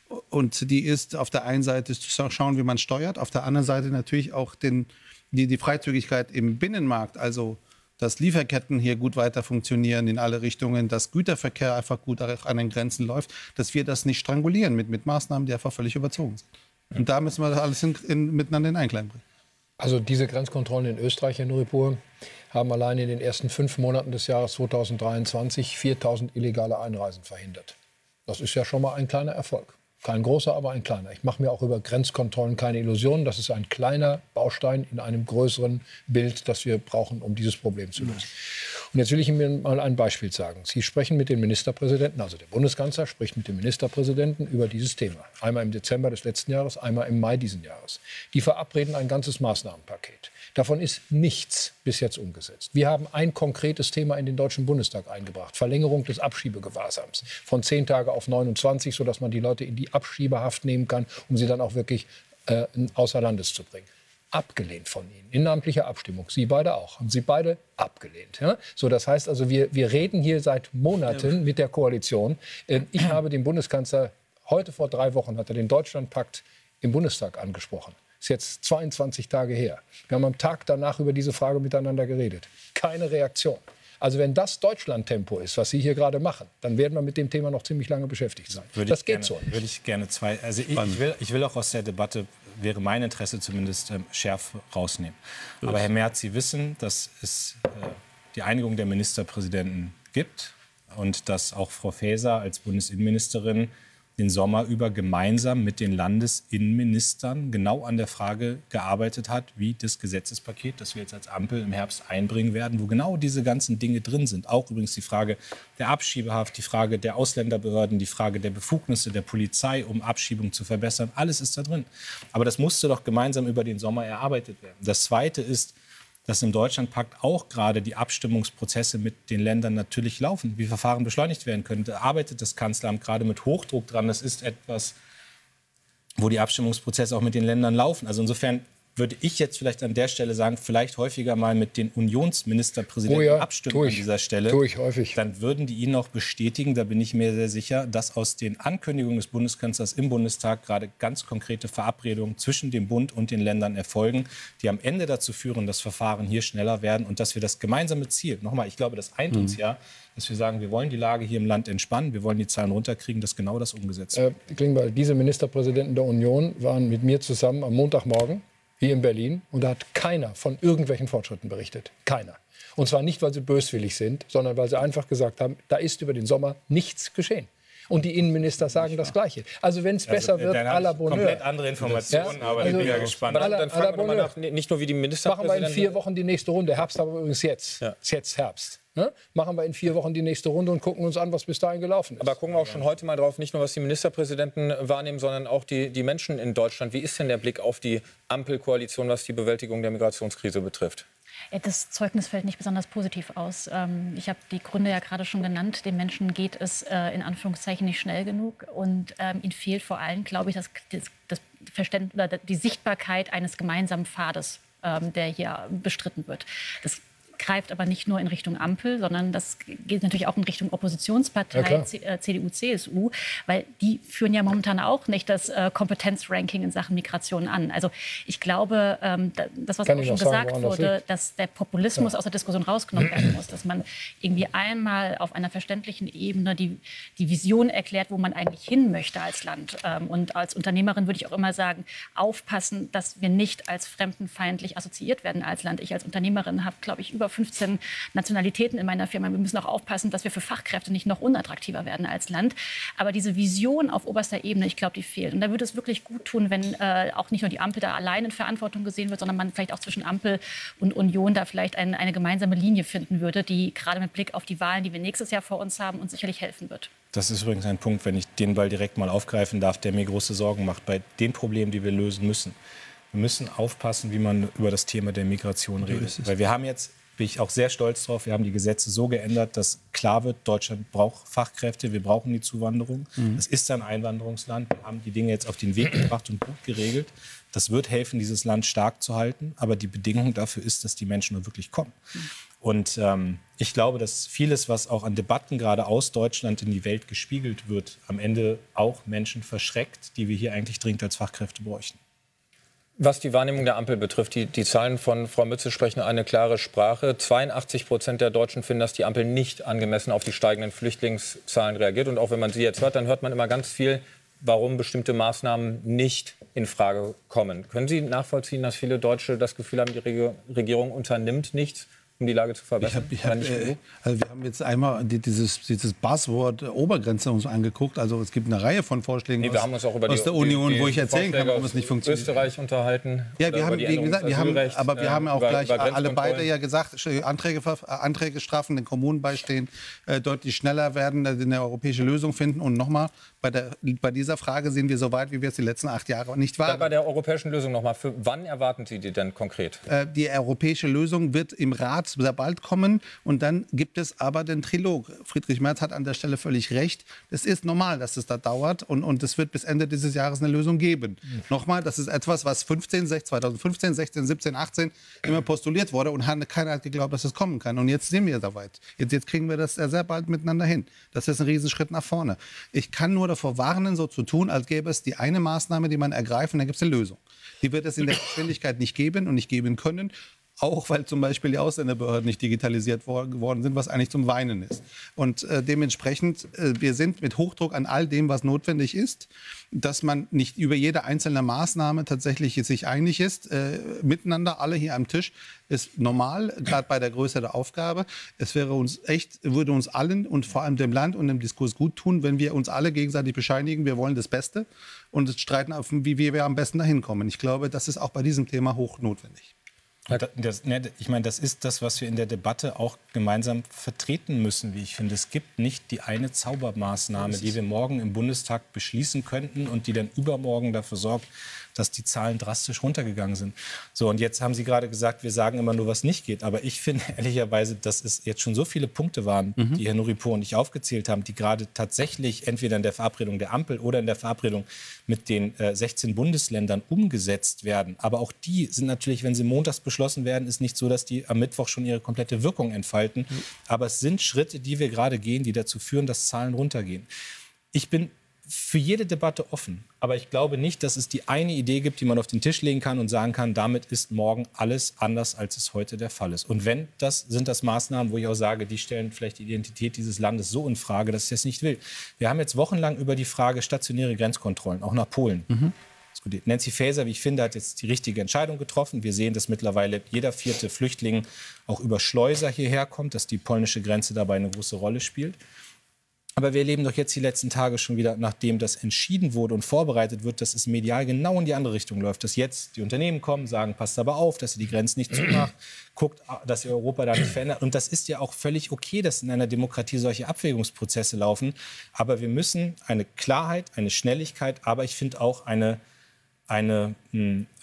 Und die ist auf der einen Seite zu schauen, wie man steuert, auf der anderen Seite natürlich auch den, die, die Freizügigkeit im Binnenmarkt, also dass Lieferketten hier gut weiter funktionieren in alle Richtungen, dass Güterverkehr einfach gut an den Grenzen läuft, dass wir das nicht strangulieren mit, mit Maßnahmen, die einfach völlig überzogen sind. Und da müssen wir das alles in, in, miteinander in Einklang bringen. Also diese Grenzkontrollen in Österreich, Herr Nouripour, haben allein in den ersten fünf Monaten des Jahres zweitausenddreiundzwanzig viertausend illegale Einreisen verhindert. Das ist ja schon mal ein kleiner Erfolg. Kein großer, aber ein kleiner. Ich mache mir auch über Grenzkontrollen keine Illusionen. Das ist ein kleiner Baustein in einem größeren Bild, das wir brauchen, um dieses Problem zu lösen. Und jetzt will ich Ihnen mal ein Beispiel sagen. Sie sprechen mit den Ministerpräsidenten, also der Bundeskanzler spricht mit den Ministerpräsidenten über dieses Thema. Einmal im Dezember des letzten Jahres, einmal im Mai diesen Jahres. Die verabreden ein ganzes Maßnahmenpaket. Davon ist nichts bis jetzt umgesetzt. Wir haben ein konkretes Thema in den Deutschen Bundestag eingebracht. Verlängerung des Abschiebegewahrsams von zehn Tage auf neunundzwanzig, sodass man die Leute in die Abschiebehaft nehmen kann, um sie dann auch wirklich äh, außer Landes zu bringen. Abgelehnt von Ihnen, in namentlicher Abstimmung. Sie beide auch. Haben Sie beide abgelehnt. Ja? So, das heißt also, wir, wir reden hier seit Monaten mit der Koalition. Äh, ich habe den Bundeskanzler, heute vor drei Wochen hat er den Deutschlandpakt im Bundestag angesprochen. Ist jetzt zweiundzwanzig Tage her. Wir haben am Tag danach über diese Frage miteinander geredet. Keine Reaktion. Also wenn das Deutschland-Tempo ist, was Sie hier gerade machen, dann werden wir mit dem Thema noch ziemlich lange beschäftigt sein. Würde das gerne, geht so. Würde ich gerne zwei. Also ich, ich, will, ich will auch aus der Debatte, wäre mein Interesse zumindest, ähm, Schärfe rausnehmen. Aber Herr Merz, Sie wissen, dass es äh, die Einigung der Ministerpräsidenten gibt und dass auch Frau Faeser als Bundesinnenministerin den Sommer über gemeinsam mit den Landesinnenministern genau an der Frage gearbeitet hat, wie das Gesetzespaket, das wir jetzt als Ampel im Herbst einbringen werden, wo genau diese ganzen Dinge drin sind. Auch übrigens die Frage der Abschiebehaft, die Frage der Ausländerbehörden, die Frage der Befugnisse der Polizei, um Abschiebung zu verbessern. Alles ist da drin. Aber das musste doch gemeinsam über den Sommer erarbeitet werden. Das Zweite ist, dass im Deutschlandpakt auch gerade die Abstimmungsprozesse mit den Ländern natürlich laufen, wie Verfahren beschleunigt werden können. Da arbeitet das Kanzleramt gerade mit Hochdruck dran. Das ist etwas, wo die Abstimmungsprozesse auch mit den Ländern laufen. Also insofern würde ich jetzt vielleicht an der Stelle sagen, vielleicht häufiger mal mit den Unionsministerpräsidenten oh ja, abstimmen an dieser Stelle. Tue ich häufig. Dann würden die Ihnen auch bestätigen, da bin ich mir sehr sicher, dass aus den Ankündigungen des Bundeskanzlers im Bundestag gerade ganz konkrete Verabredungen zwischen dem Bund und den Ländern erfolgen, die am Ende dazu führen, dass Verfahren hier schneller werden und dass wir das gemeinsame Ziel, nochmal, ich glaube, das eint uns ja, dass wir sagen, wir wollen die Lage hier im Land entspannen, wir wollen die Zahlen runterkriegen, dass genau das umgesetzt wird. Äh, Klingbeil, diese Ministerpräsidenten der Union waren mit mir zusammen am Montagmorgen hier in Berlin und da hat keiner von irgendwelchen Fortschritten berichtet. Keiner. Und zwar nicht, weil sie böswillig sind, sondern weil sie einfach gesagt haben, da ist über den Sommer nichts geschehen. Und die Innenminister sagen das Gleiche. Also wenn es besser also, wird, à la Bonheur. Komplett andere Informationen, ja, aber also, ich bin ja gespannt. Dann, dann fragen wir mal nach, nicht nur wie die Ministerpräsidenten... Machen wir in vier Wochen die nächste Runde. Herbst aber übrigens jetzt. Ja. Ist jetzt Herbst. Ne? Machen wir in vier Wochen die nächste Runde und gucken uns an, was bis dahin gelaufen ist. Aber gucken wir auch schon heute mal drauf, nicht nur was die Ministerpräsidenten wahrnehmen, sondern auch die, die Menschen in Deutschland. Wie ist denn der Blick auf die Ampelkoalition, was die Bewältigung der Migrationskrise betrifft? Das Zeugnis fällt nicht besonders positiv aus. Ich habe die Gründe ja gerade schon genannt. Den Menschen geht es in Anführungszeichen nicht schnell genug. Und ihnen fehlt vor allem, glaube ich, das, das Verständnis oder die Sichtbarkeit eines gemeinsamen Pfades, der hier bestritten wird. Das greift aber nicht nur in Richtung Ampel, sondern das geht natürlich auch in Richtung Oppositionspartei, ja, C D U, C S U, weil die führen ja momentan auch nicht das äh, Kompetenzranking in Sachen Migration an. Also ich glaube, ähm, das, was auch schon gesagt sagen, wurde, dass der Populismus ja. aus der Diskussion rausgenommen werden muss, dass man irgendwie einmal auf einer verständlichen Ebene die, die Vision erklärt, wo man eigentlich hin möchte als Land. Ähm, und als Unternehmerin würde ich auch immer sagen, aufpassen, dass wir nicht als fremdenfeindlich assoziiert werden als Land. Ich als Unternehmerin habe, glaube ich, über fünfzehn Nationalitäten in meiner Firma. Wir müssen auch aufpassen, dass wir für Fachkräfte nicht noch unattraktiver werden als Land. Aber diese Vision auf oberster Ebene, ich glaube, die fehlt. Und da würde es wirklich gut tun, wenn äh, auch nicht nur die Ampel da allein in Verantwortung gesehen wird, sondern man vielleicht auch zwischen Ampel und Union da vielleicht ein, eine gemeinsame Linie finden würde, die gerade mit Blick auf die Wahlen, die wir nächstes Jahr vor uns haben, uns sicherlich helfen wird. Das ist übrigens ein Punkt, wenn ich den Ball direkt mal aufgreifen darf, der mir große Sorgen macht bei den Problemen, die wir lösen müssen. Wir müssen aufpassen, wie man über das Thema der Migration redet. Weil wir haben jetzt, bin ich auch sehr stolz drauf, wir haben die Gesetze so geändert, dass klar wird, Deutschland braucht Fachkräfte, wir brauchen die Zuwanderung. Mhm. Das ist ein Einwanderungsland. Wir haben die Dinge jetzt auf den Weg gebracht und gut geregelt. Das wird helfen, dieses Land stark zu halten. Aber die Bedingung dafür ist, dass die Menschen nur wirklich kommen. Mhm. Und ähm, ich glaube, dass vieles, was auch an Debatten gerade aus Deutschland in die Welt gespiegelt wird, am Ende auch Menschen verschreckt, die wir hier eigentlich dringend als Fachkräfte bräuchten. Was die Wahrnehmung der Ampel betrifft, die, die Zahlen von Frau Mütze sprechen eine klare Sprache. zweiundachtzig Prozent der Deutschen finden, dass die Ampel nicht angemessen auf die steigenden Flüchtlingszahlen reagiert. Und auch wenn man sie jetzt hört, dann hört man immer ganz viel, warum bestimmte Maßnahmen nicht in Frage kommen. Können Sie nachvollziehen, dass viele Deutsche das Gefühl haben, die Reg- Regierung unternimmt nichts, um die Lage zu verbessern? Ich hab, ich hab, äh, also wir haben jetzt einmal die, dieses, dieses Buzzword Obergrenze uns angeguckt. Also es gibt eine Reihe von Vorschlägen nee, wir aus, haben uns auch über aus die, der Union, die, die wo ich erzählen kann, warum es nicht funktioniert. Österreich unterhalten. Ja, wir haben, wie gesagt, wir haben, aber wir äh, haben auch über, gleich über alle beide ja gesagt, Anträge, Anträge straffen, den Kommunen beistehen, äh, deutlich schneller werden, eine europäische Lösung finden. Und nochmal, bei, der, bei dieser Frage sind wir so weit, wie wir es die letzten acht Jahre nicht waren. Dann bei der europäischen Lösung nochmal. Für wann erwarten Sie die denn konkret? Äh, die europäische Lösung wird im Rat sehr bald kommen. Und dann gibt es aber den Trilog. Friedrich Merz hat an der Stelle völlig recht. Es ist normal, dass es da dauert. Und, und es wird bis Ende dieses Jahres eine Lösung geben. Mhm. Nochmal, das ist etwas, was fünfzehn, zweitausendfünfzehn, sechzehn, siebzehn, achtzehn immer postuliert wurde. Und keiner hat geglaubt, dass es kommen kann. Und jetzt sind wir soweit. Jetzt, jetzt kriegen wir das sehr bald miteinander hin. Das ist ein Riesenschritt nach vorne. Ich kann nur davor warnen, so zu tun, als gäbe es die eine Maßnahme, die man ergreift, und dann gibt es eine Lösung. Die wird es in der Geschwindigkeit nicht geben und nicht geben können. Auch weil zum Beispiel die Ausländerbehörden nicht digitalisiert worden sind, was eigentlich zum Weinen ist. Und äh, dementsprechend, äh, wir sind mit Hochdruck an all dem, was notwendig ist, dass man nicht über jede einzelne Maßnahme tatsächlich sich einig ist. Äh, miteinander, alle hier am Tisch, ist normal, gerade bei der Größe der Aufgabe. Es wäre uns echt, würde uns allen und vor allem dem Land und dem Diskurs gut tun, wenn wir uns alle gegenseitig bescheinigen, wir wollen das Beste und streiten auf, wie wir am besten dahin kommen. Ich glaube, das ist auch bei diesem Thema hoch notwendig. Das, ne, ich meine, das ist das, was wir in der Debatte auch gemeinsam vertreten müssen, wie ich finde. Es gibt nicht die eine Zaubermaßnahme, die wir morgen im Bundestag beschließen könnten und die dann übermorgen dafür sorgt, dass die Zahlen drastisch runtergegangen sind. So, und jetzt haben Sie gerade gesagt, wir sagen immer nur, was nicht geht. Aber ich finde ehrlicherweise, dass es jetzt schon so viele Punkte waren, mhm. die Herr Nouripour und ich aufgezählt haben, die gerade tatsächlich entweder in der Verabredung der Ampel oder in der Verabredung mit den äh, sechzehn Bundesländern umgesetzt werden. Aber auch die sind natürlich, wenn sie montags beschlossen werden, ist nicht so, dass die am Mittwoch schon ihre komplette Wirkung entfalten. Mhm. Aber es sind Schritte, die wir gerade gehen, die dazu führen, dass Zahlen runtergehen. Ich bin für jede Debatte offen. Aber ich glaube nicht, dass es die eine Idee gibt, die man auf den Tisch legen kann und sagen kann, damit ist morgen alles anders, als es heute der Fall ist. Und wenn, das sind das Maßnahmen, wo ich auch sage, die stellen vielleicht die Identität dieses Landes so in Frage, dass ich das nicht will. Wir haben jetzt wochenlang über die Frage stationäre Grenzkontrollen, auch nach Polen, mhm. diskutiert. Nancy Faeser, wie ich finde, hat jetzt die richtige Entscheidung getroffen. Wir sehen, dass mittlerweile jeder vierte Flüchtling auch über Schleuser hierher kommt, dass die polnische Grenze dabei eine große Rolle spielt. Aber wir erleben doch jetzt die letzten Tage schon wieder, nachdem das entschieden wurde und vorbereitet wird, dass es medial genau in die andere Richtung läuft. Dass jetzt die Unternehmen kommen, sagen, passt aber auf, dass ihr die Grenzen nicht zumacht, guckt, dass ihr Europa da nicht verändert. Und das ist ja auch völlig okay, dass in einer Demokratie solche Abwägungsprozesse laufen. Aber wir müssen eine Klarheit, eine Schnelligkeit, aber ich finde auch eine, eine,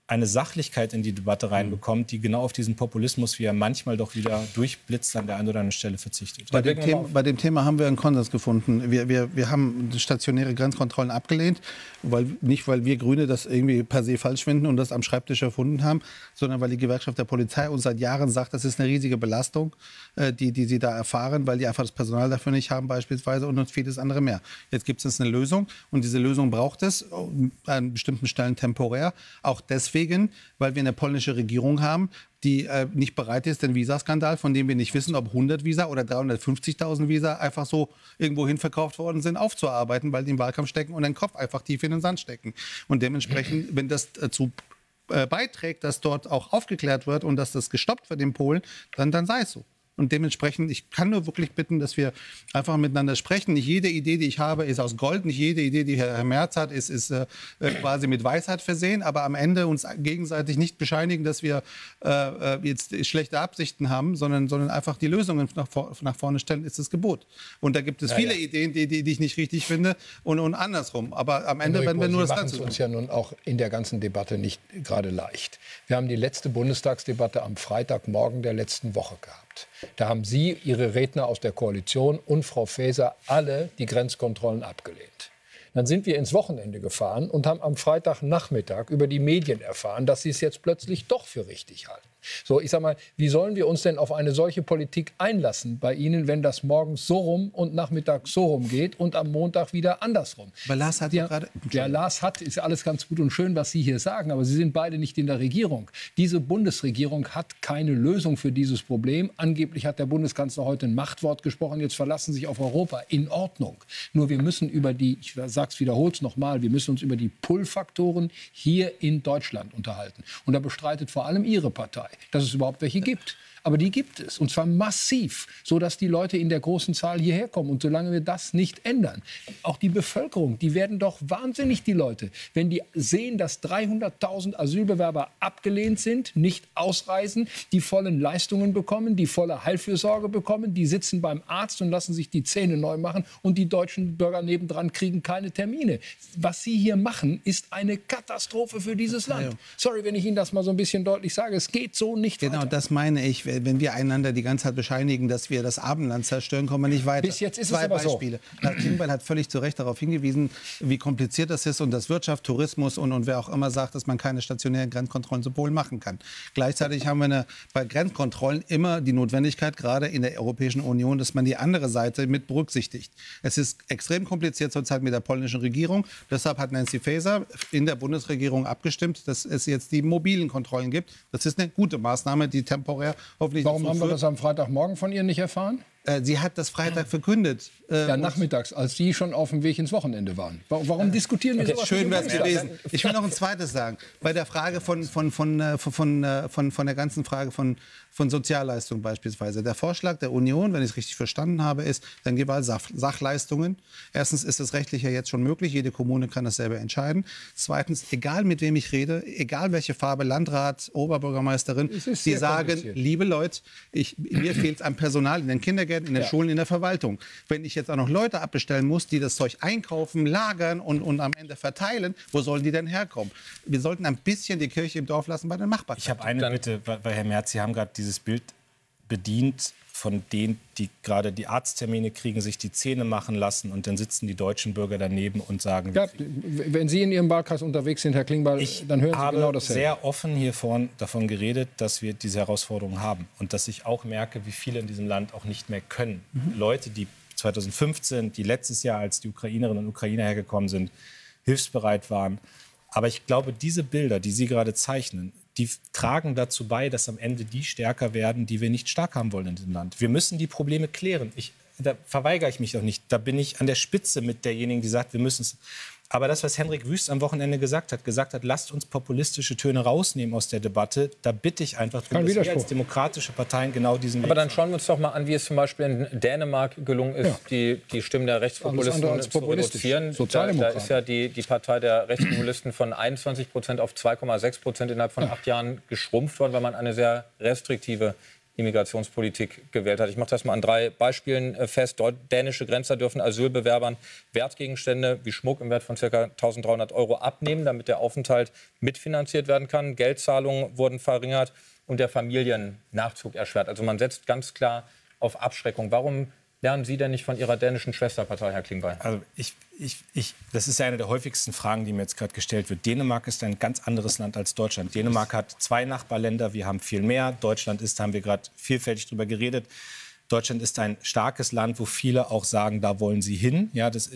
eine Sachlichkeit in die Debatte reinbekommt, die genau auf diesen Populismus, wie er manchmal doch wieder durchblitzt, an der einen oder anderen Stelle verzichtet. Bei dem, Thema, bei dem Thema haben wir einen Konsens gefunden. Wir, wir, wir haben stationäre Grenzkontrollen abgelehnt, weil, nicht weil wir Grüne das irgendwie per se falsch finden und das am Schreibtisch erfunden haben, sondern weil die Gewerkschaft der Polizei uns seit Jahren sagt, das ist eine riesige Belastung, äh, die, die sie da erfahren, weil die einfach das Personal dafür nicht haben beispielsweise und uns vieles andere mehr. Jetzt gibt es eine Lösung und diese Lösung braucht es an bestimmten Stellen temporär, auch deswegen, weil wir eine polnische Regierung haben, die äh, nicht bereit ist, den Visaskandal, von dem wir nicht wissen, ob hundert Visa oder dreihundertfünfzigtausend Visa einfach so irgendwo hin verkauft worden sind, aufzuarbeiten, weil die im Wahlkampf stecken und den Kopf einfach tief in den Sand stecken. Und dementsprechend, wenn das dazu äh, beiträgt, dass dort auch aufgeklärt wird und dass das gestoppt wird in Polen, dann, dann sei es so. Und dementsprechend, ich kann nur wirklich bitten, dass wir einfach miteinander sprechen. Nicht jede Idee, die ich habe, ist aus Gold. Nicht jede Idee, die Herr Merz hat, ist, ist äh, quasi mit Weisheit versehen. Aber am Ende uns gegenseitig nicht bescheinigen, dass wir äh, jetzt schlechte Absichten haben, sondern, sondern einfach die Lösungen nach, nach vorne stellen, ist das Gebot. Und da gibt es ja, viele ja. Ideen, die, die, die ich nicht richtig finde und, und andersrum. Aber am Ende werden wir nur das Ganze. Sie machen es uns ja nun auch in der ganzen Debatte nicht gerade leicht. Wir haben die letzte Bundestagsdebatte am Freitagmorgen der letzten Woche gehabt. Da haben Sie, Ihre Redner aus der Koalition und Frau Faeser alle die Grenzkontrollen abgelehnt. Dann sind wir ins Wochenende gefahren und haben am Freitagnachmittag über die Medien erfahren, dass Sie es jetzt plötzlich doch für richtig halten. So, ich sag mal, wie sollen wir uns denn auf eine solche Politik einlassen bei Ihnen, wenn das morgens so rum und nachmittags so rum geht und am Montag wieder andersrum? Aber Lars hat ja gerade... Ja, Lars hat, ist alles ganz gut und schön, was Sie hier sagen, aber Sie sind beide nicht in der Regierung. Diese Bundesregierung hat keine Lösung für dieses Problem. Angeblich hat der Bundeskanzler heute ein Machtwort gesprochen, jetzt verlassen Sie sich auf Europa. In Ordnung. Nur wir müssen über die, ich sag's, wiederhole es nochmal, wir müssen uns über die Pull-Faktoren hier in Deutschland unterhalten. Und da bestreitet vor allem Ihre Partei, dass es überhaupt welche gibt. Aber die gibt es, und zwar massiv, sodass die Leute in der großen Zahl hierher kommen. Und solange wir das nicht ändern, auch die Bevölkerung, die werden doch wahnsinnig, die Leute, wenn die sehen, dass dreihunderttausend Asylbewerber abgelehnt sind, nicht ausreisen, die vollen Leistungen bekommen, die volle Heilfürsorge bekommen, die sitzen beim Arzt und lassen sich die Zähne neu machen und die deutschen Bürger nebendran kriegen keine Termine. Was Sie hier machen, ist eine Katastrophe für dieses Land. Sorry, wenn ich Ihnen das mal so ein bisschen deutlich sage, es geht so nicht genau, weiter. Genau, das meine ich. Wenn wir einander die ganze Zeit bescheinigen, dass wir das Abendland zerstören, kommen wir nicht weiter. Bis jetzt ist Zwei es aber Beispiele. So. Herr Klingbeil hat völlig zu Recht darauf hingewiesen, wie kompliziert das ist und dass Wirtschaft, Tourismus und, und wer auch immer sagt, dass man keine stationären Grenzkontrollen zu Polen machen kann. Gleichzeitig haben wir eine, bei Grenzkontrollen immer die Notwendigkeit, gerade in der Europäischen Union, dass man die andere Seite mit berücksichtigt. Es ist extrem kompliziert zurzeit mit der polnischen Regierung. Deshalb hat Nancy Faeser in der Bundesregierung abgestimmt, dass es jetzt die mobilen Kontrollen gibt. Das ist eine gute Maßnahme, die temporär hoffentlich... Warum haben wir das am Freitagmorgen von ihr nicht erfahren? Äh, sie hat das Freitag verkündet. Äh, ja, nachmittags, als Sie schon auf dem Weg ins Wochenende waren. Warum, warum äh, diskutieren wir okay, sowas? Schön wäre es gewesen. Ich will noch ein zweites sagen. Bei der Frage von, von, von, von, von, von, von der ganzen Frage von, von Sozialleistungen beispielsweise. Der Vorschlag der Union, wenn ich es richtig verstanden habe, ist, dann jeweils Sach Sachleistungen. Erstens ist es rechtlich ja jetzt schon möglich. Jede Kommune kann das selber entscheiden. Zweitens, egal mit wem ich rede, egal welche Farbe, Landrat, Oberbürgermeisterin, sie sagen, liebe Leute, ich, mir fehlt es an Personal in den Kindergärten, in den ja. Schulen, in der Verwaltung. Wenn ich jetzt auch noch Leute abbestellen muss, die das Zeug einkaufen, lagern und, und am Ende verteilen, wo sollen die denn herkommen? Wir sollten ein bisschen die Kirche im Dorf lassen bei den Machbarkeiten. Ich habe eine Bitte, weil Herr Merz, Sie haben gerade dieses Bild bedient von denen, die gerade die Arzttermine kriegen, sich die Zähne machen lassen und dann sitzen die deutschen Bürger daneben und sagen... Ja, wenn Sie in Ihrem Wahlkreis unterwegs sind, Herr Klingbeil, dann hören Sie genau dasselbe. Ich habe sehr offen hier vorn davon geredet, dass wir diese Herausforderungen haben und dass ich auch merke, wie viele in diesem Land auch nicht mehr können. Mhm. Leute, die zweitausendfünfzehn, die letztes Jahr, als die Ukrainerinnen und Ukrainer hergekommen sind, hilfsbereit waren. Aber ich glaube, diese Bilder, die Sie gerade zeichnen, die tragen dazu bei, dass am Ende die stärker werden, die wir nicht stark haben wollen in diesem Land. Wir müssen die Probleme klären. Ich, da verweigere ich mich auch nicht. Da bin ich an der Spitze mit derjenigen, die sagt, wir müssen es. Aber das, was Henrik Wüst am Wochenende gesagt hat, gesagt hat, lasst uns populistische Töne rausnehmen aus der Debatte, da bitte ich einfach, dass wir als demokratische Parteien genau diesen Aber Weg dann schauen wir uns doch mal an, wie es zum Beispiel in Dänemark gelungen ist, ja. die, die Stimmen der Rechtspopulisten zu reduzieren. Da, da ist ja die, die Partei der Rechtspopulisten von einundzwanzig Prozent auf zwei Komma sechs Prozent innerhalb von ja. acht Jahren geschrumpft worden, weil man eine sehr restriktive Immigrationspolitik gewählt hat. Ich mache das mal an drei Beispielen fest. Dänische Grenzer dürfen Asylbewerbern Wertgegenstände wie Schmuck im Wert von ca. eintausenddreihundert Euro abnehmen, damit der Aufenthalt mitfinanziert werden kann. Geldzahlungen wurden verringert und der Familiennachzug erschwert. Also man setzt ganz klar auf Abschreckung. Warum lernen Sie denn nicht von Ihrer dänischen Schwesterpartei, Herr Klingbeil? Also ich, ich, ich, das ist ja eine der häufigsten Fragen, die mir jetzt gerade gestellt wird. Dänemark ist ein ganz anderes Land als Deutschland. Dänemark hat zwei Nachbarländer, wir haben viel mehr. Deutschland ist, haben wir gerade vielfältig darüber geredet. Deutschland ist ein starkes Land, wo viele auch sagen, da wollen sie hin. Ja, das,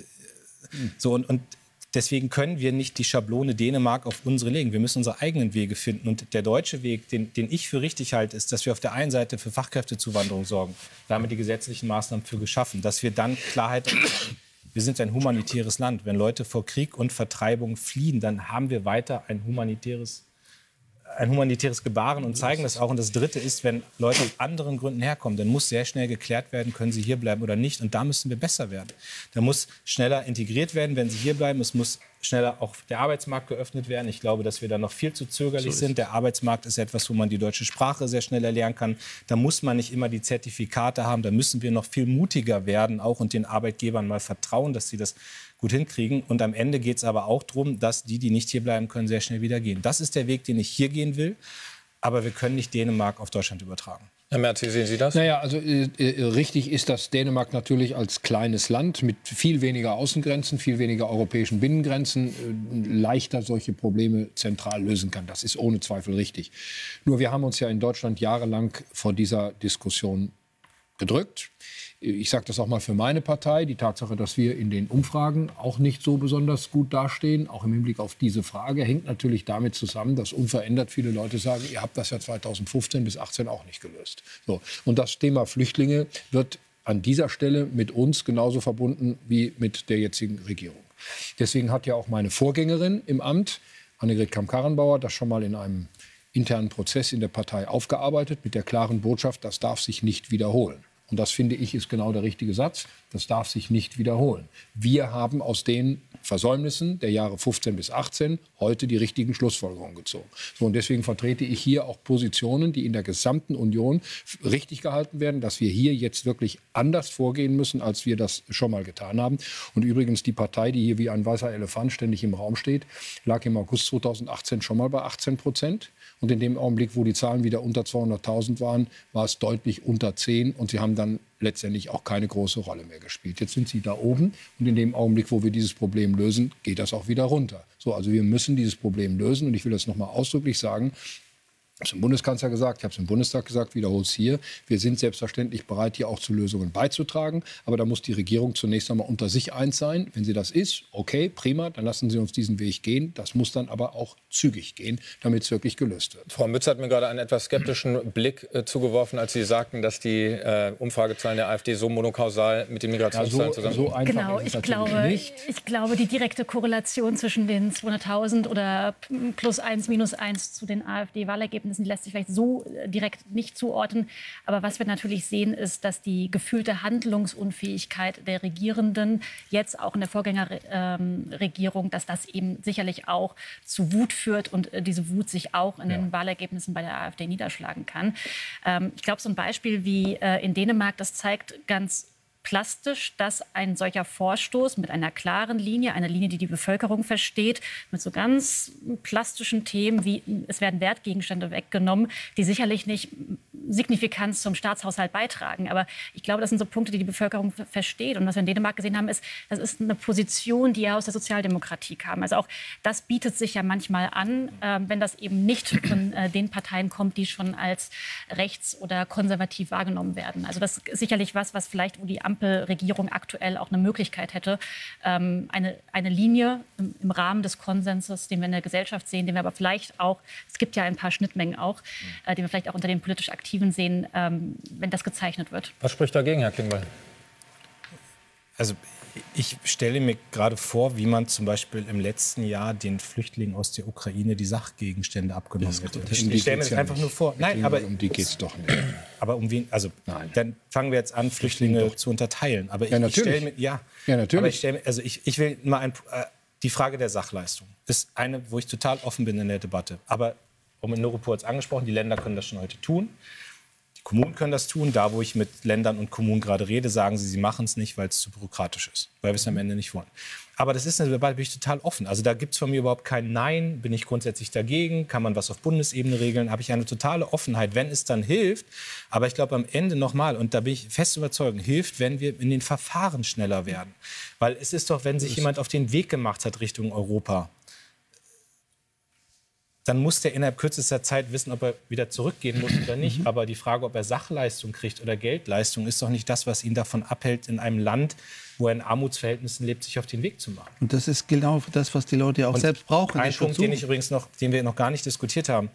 so und, und deswegen können wir nicht die Schablone Dänemark auf unsere legen. Wir müssen unsere eigenen Wege finden. Und der deutsche Weg, den, den ich für richtig halte, ist, dass wir auf der einen Seite für Fachkräftezuwanderung sorgen. Da haben wir die gesetzlichen Maßnahmen für geschaffen. Dass wir dann Klarheit haben. Wir sind ein humanitäres Land. Wenn Leute vor Krieg und Vertreibung fliehen, dann haben wir weiter ein humanitäres, ein humanitäres Gebaren und zeigen das auch. Und das Dritte ist, wenn Leute aus anderen Gründen herkommen, dann muss sehr schnell geklärt werden, können sie hier bleiben oder nicht. Und da müssen wir besser werden. Da muss schneller integriert werden, wenn sie hier bleiben. Es muss schneller auch der Arbeitsmarkt geöffnet werden. Ich glaube, dass wir da noch viel zu zögerlich so sind. Der Arbeitsmarkt ist etwas, wo man die deutsche Sprache sehr schnell erlernen kann. Da muss man nicht immer die Zertifikate haben. Da müssen wir noch viel mutiger werden auch und den Arbeitgebern mal vertrauen, dass sie das gut hinkriegen. Und am Ende geht es aber auch darum, dass die, die nicht hier bleiben können, sehr schnell wieder gehen. Das ist der Weg, den ich hier gehen will. Aber wir können nicht Dänemark auf Deutschland übertragen. Herr Merz, wie sehen Sie das? Naja, also äh, richtig ist, dass Dänemark natürlich als kleines Land mit viel weniger Außengrenzen, viel weniger europäischen Binnengrenzen äh, leichter solche Probleme zentral lösen kann. Das ist ohne Zweifel richtig. Nur wir haben uns ja in Deutschland jahrelang vor dieser Diskussion gedrückt. Ich sage das auch mal für meine Partei. Die Tatsache, dass wir in den Umfragen auch nicht so besonders gut dastehen, auch im Hinblick auf diese Frage, hängt natürlich damit zusammen, dass unverändert viele Leute sagen, ihr habt das ja zweitausendfünfzehn bis achtzehn auch nicht gelöst. So. Und das Thema Flüchtlinge wird an dieser Stelle mit uns genauso verbunden wie mit der jetzigen Regierung. Deswegen hat ja auch meine Vorgängerin im Amt, Annegret Kramp-Karrenbauer, das schon mal in einem internen Prozess in der Partei aufgearbeitet mit der klaren Botschaft, das darf sich nicht wiederholen. Und das, finde ich, ist genau der richtige Satz. Das darf sich nicht wiederholen. Wir haben aus den Versäumnissen der Jahre fünfzehn bis achtzehn heute die richtigen Schlussfolgerungen gezogen. So, und deswegen vertrete ich hier auch Positionen, die in der gesamten Union richtig gehalten werden, dass wir hier jetzt wirklich anders vorgehen müssen, als wir das schon mal getan haben. Und übrigens, die Partei, die hier wie ein weißer Elefant ständig im Raum steht, lag im August zweitausendachtzehn schon mal bei achtzehn Prozent. Und in dem Augenblick, wo die Zahlen wieder unter zweihunderttausend waren, war es deutlich unter zehn. Und sie haben dann letztendlich auch keine große Rolle mehr gespielt. Jetzt sind sie da oben. Und in dem Augenblick, wo wir dieses Problem lösen, geht das auch wieder runter. So, also wir müssen dieses Problem lösen. Und ich will das noch mal ausdrücklich sagen. Ich habe es dem Bundeskanzler gesagt, ich habe es im Bundestag gesagt, wiederhole es hier. Wir sind selbstverständlich bereit, hier auch zu Lösungen beizutragen. Aber da muss die Regierung zunächst einmal unter sich eins sein. Wenn sie das ist, okay, prima, dann lassen Sie uns diesen Weg gehen. Das muss dann aber auch zügig gehen, damit es wirklich gelöst wird. Frau Mütz hat mir gerade einen etwas skeptischen Blick äh, zugeworfen, als Sie sagten, dass die äh, Umfragezahlen der AfD so monokausal mit den Migrationszahlen ja, so, zusammen so einfach Genau, ist es ich glaube, nicht. ich glaube, die direkte Korrelation zwischen den zweihunderttausend oder plus eins, minus eins zu den AfD-Wahlergebnissen, die lässt sich vielleicht so direkt nicht zuordnen. Aber was wir natürlich sehen, ist, dass die gefühlte Handlungsunfähigkeit der Regierenden, jetzt auch in der Vorgängerregierung, dass das eben sicherlich auch zu Wut führt und diese Wut sich auch in den ja. Wahlergebnissen bei der AfD niederschlagen kann. Ähm, ich glaube, so ein Beispiel wie äh, in Dänemark, das zeigt ganz plastisch, dass ein solcher Vorstoß mit einer klaren Linie, einer Linie, die die Bevölkerung versteht, mit so ganz plastischen Themen wie es werden Wertgegenstände weggenommen, die sicherlich nicht signifikant zum Staatshaushalt beitragen. Aber ich glaube, das sind so Punkte, die die Bevölkerung versteht. Und was wir in Dänemark gesehen haben, ist, das ist eine Position, die ja aus der Sozialdemokratie kam. Also auch das bietet sich ja manchmal an, äh, wenn das eben nicht von äh, den Parteien kommt, die schon als rechts- oder konservativ wahrgenommen werden. Also das ist sicherlich was, was vielleicht, wo die Ampelregierung aktuell auch eine Möglichkeit hätte, ähm, eine, eine Linie im, im Rahmen des Konsenses, den wir in der Gesellschaft sehen, den wir aber vielleicht auch, es gibt ja ein paar Schnittmengen auch, äh, den wir vielleicht auch unter den politisch Aktiven sehen, ähm, wenn das gezeichnet wird. Was spricht dagegen, Herr Klingbeil? Also ich stelle mir gerade vor, wie man zum Beispiel im letzten Jahr den Flüchtlingen aus der Ukraine die Sachgegenstände abgenommen hätte. Ich, ich stelle mir das ja einfach nicht. nur vor. Nein, aber um die geht es doch nicht. Aber um wen? Also Nein. Dann fangen wir jetzt an, Flüchtlinge zu unterteilen. Aber ich, ja, ich stelle mir, ja, ja, natürlich. Aber ich stelle mir, also ich, ich will mal ein, äh, die Frage der Sachleistung ist eine, wo ich total offen bin in der Debatte. Aber um in Neuruppur jetzt angesprochen, die Länder können das schon heute tun. Die Kommunen können das tun. Da, wo ich mit Ländern und Kommunen gerade rede, sagen sie, sie machen es nicht, weil es zu bürokratisch ist, weil wir es am Ende nicht wollen. Aber das ist eine Debatte, bin ich total offen. Also da gibt es von mir überhaupt kein Nein, bin ich grundsätzlich dagegen, kann man was auf Bundesebene regeln, habe ich eine totale Offenheit, wenn es dann hilft. Aber ich glaube am Ende nochmal, und da bin ich fest überzeugt, hilft, wenn wir in den Verfahren schneller werden. Weil es ist doch, wenn sich jemand auf den Weg gemacht hat Richtung Europa, dann muss der innerhalb kürzester Zeit wissen, ob er wieder zurückgehen muss oder nicht. Mhm. Aber die Frage, ob er Sachleistung kriegt oder Geldleistung, ist doch nicht das, was ihn davon abhält, in einem Land, wo er in Armutsverhältnissen lebt, sich auf den Weg zu machen. Und das ist genau das, was die Leute ja auch Und selbst brauchen. Ein Punkt, den ich übrigens noch, den wir noch gar nicht diskutiert haben.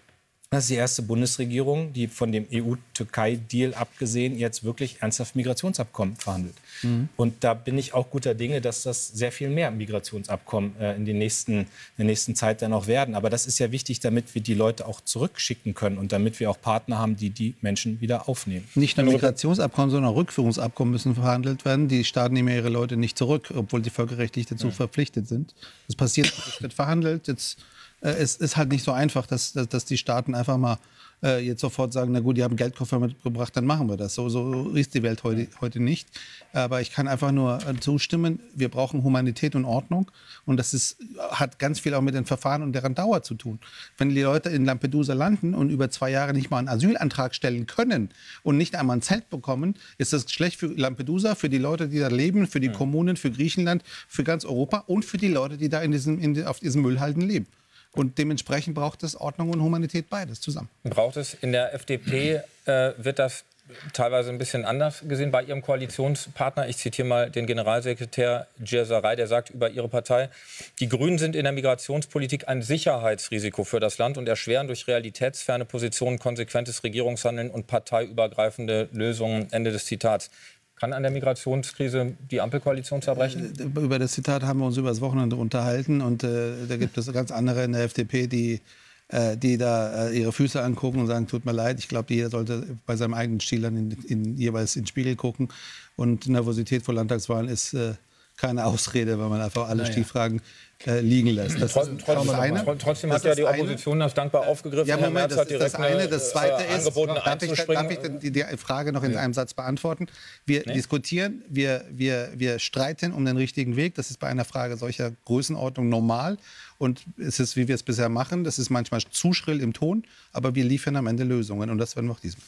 Das ist die erste Bundesregierung, die von dem E U-Türkei-Deal abgesehen jetzt wirklich ernsthaft Migrationsabkommen verhandelt. Mhm. Und da bin ich auch guter Dinge, dass das sehr viel mehr Migrationsabkommen äh, in, den nächsten, in der nächsten Zeit dann auch werden. Aber das ist ja wichtig, damit wir die Leute auch zurückschicken können und damit wir auch Partner haben, die die Menschen wieder aufnehmen. Nicht nur Migrationsabkommen, sondern auch Rückführungsabkommen müssen verhandelt werden. Die Staaten nehmen ihre Leute nicht zurück, obwohl sie völkerrechtlich dazu ja. verpflichtet sind. Das passiert, es wird verhandelt. Jetzt Es ist halt nicht so einfach, dass, dass, dass die Staaten einfach mal äh, jetzt sofort sagen, na gut, die haben Geldkoffer mitgebracht, dann machen wir das. So, so ist die Welt heute, heute nicht. Aber ich kann einfach nur äh, zustimmen, wir brauchen Humanität und Ordnung. Und das ist, hat ganz viel auch mit den Verfahren und deren Dauer zu tun. Wenn die Leute in Lampedusa landen und über zwei Jahre nicht mal einen Asylantrag stellen können und nicht einmal ein Zelt bekommen, ist das schlecht für Lampedusa, für die Leute, die da leben, für die ja. Kommunen, für Griechenland, für ganz Europa und für die Leute, die da in diesem, in, auf diesen Müllhalden leben. Und dementsprechend braucht es Ordnung und Humanität beides zusammen. Braucht es in der F D P, äh, wird das teilweise ein bisschen anders gesehen bei Ihrem Koalitionspartner. Ich zitiere mal den Generalsekretär Djerzaray, der sagt über Ihre Partei, die Grünen sind in der Migrationspolitik ein Sicherheitsrisiko für das Land und erschweren durch realitätsferne Positionen konsequentes Regierungshandeln und parteiübergreifende Lösungen. Ende des Zitats. Kann an der Migrationskrise die Ampelkoalition zerbrechen? Über das Zitat haben wir uns über das Wochenende unterhalten. Und äh, da gibt es ganz andere in der F D P, die, äh, die da äh, ihre Füße angucken und sagen, tut mir leid. Ich glaube, jeder sollte bei seinem eigenen Stil dann in, in, jeweils in den Spiegel gucken. Und Nervosität vor Landtagswahlen ist äh, keine Ausrede, weil man einfach alle naja. Stichfragen äh, liegen lässt. Das Trotz, ist, trotzdem das eine. Trotzdem hat ja die Opposition eine. das dankbar aufgegriffen. Ja, Moment, das ist das eine. Das zweite ist, darf ich, darf ich die, die Frage noch in ja. einem Satz beantworten? Wir nee. diskutieren, wir, wir, wir streiten um den richtigen Weg. Das ist bei einer Frage solcher Größenordnung normal. Und es ist, wie wir es bisher machen, das ist manchmal zu schrill im Ton, aber wir liefern am Ende Lösungen. Und das werden wir auch diesmal.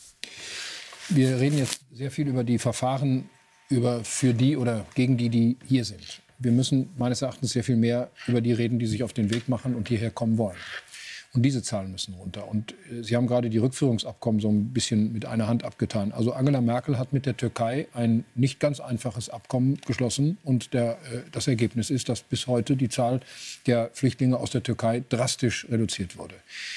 Wir reden jetzt sehr viel über die Verfahren über für die oder gegen die, die hier sind. Wir müssen meines Erachtens sehr viel mehr über die reden, die sich auf den Weg machen und hierher kommen wollen. Und diese Zahlen müssen runter. Und äh, Sie haben gerade die Rückführungsabkommen so ein bisschen mit einer Hand abgetan. Also Angela Merkel hat mit der Türkei ein nicht ganz einfaches Abkommen geschlossen. Und der, äh, das Ergebnis ist, dass bis heute die Zahl der Flüchtlinge aus der Türkei drastisch reduziert wurde.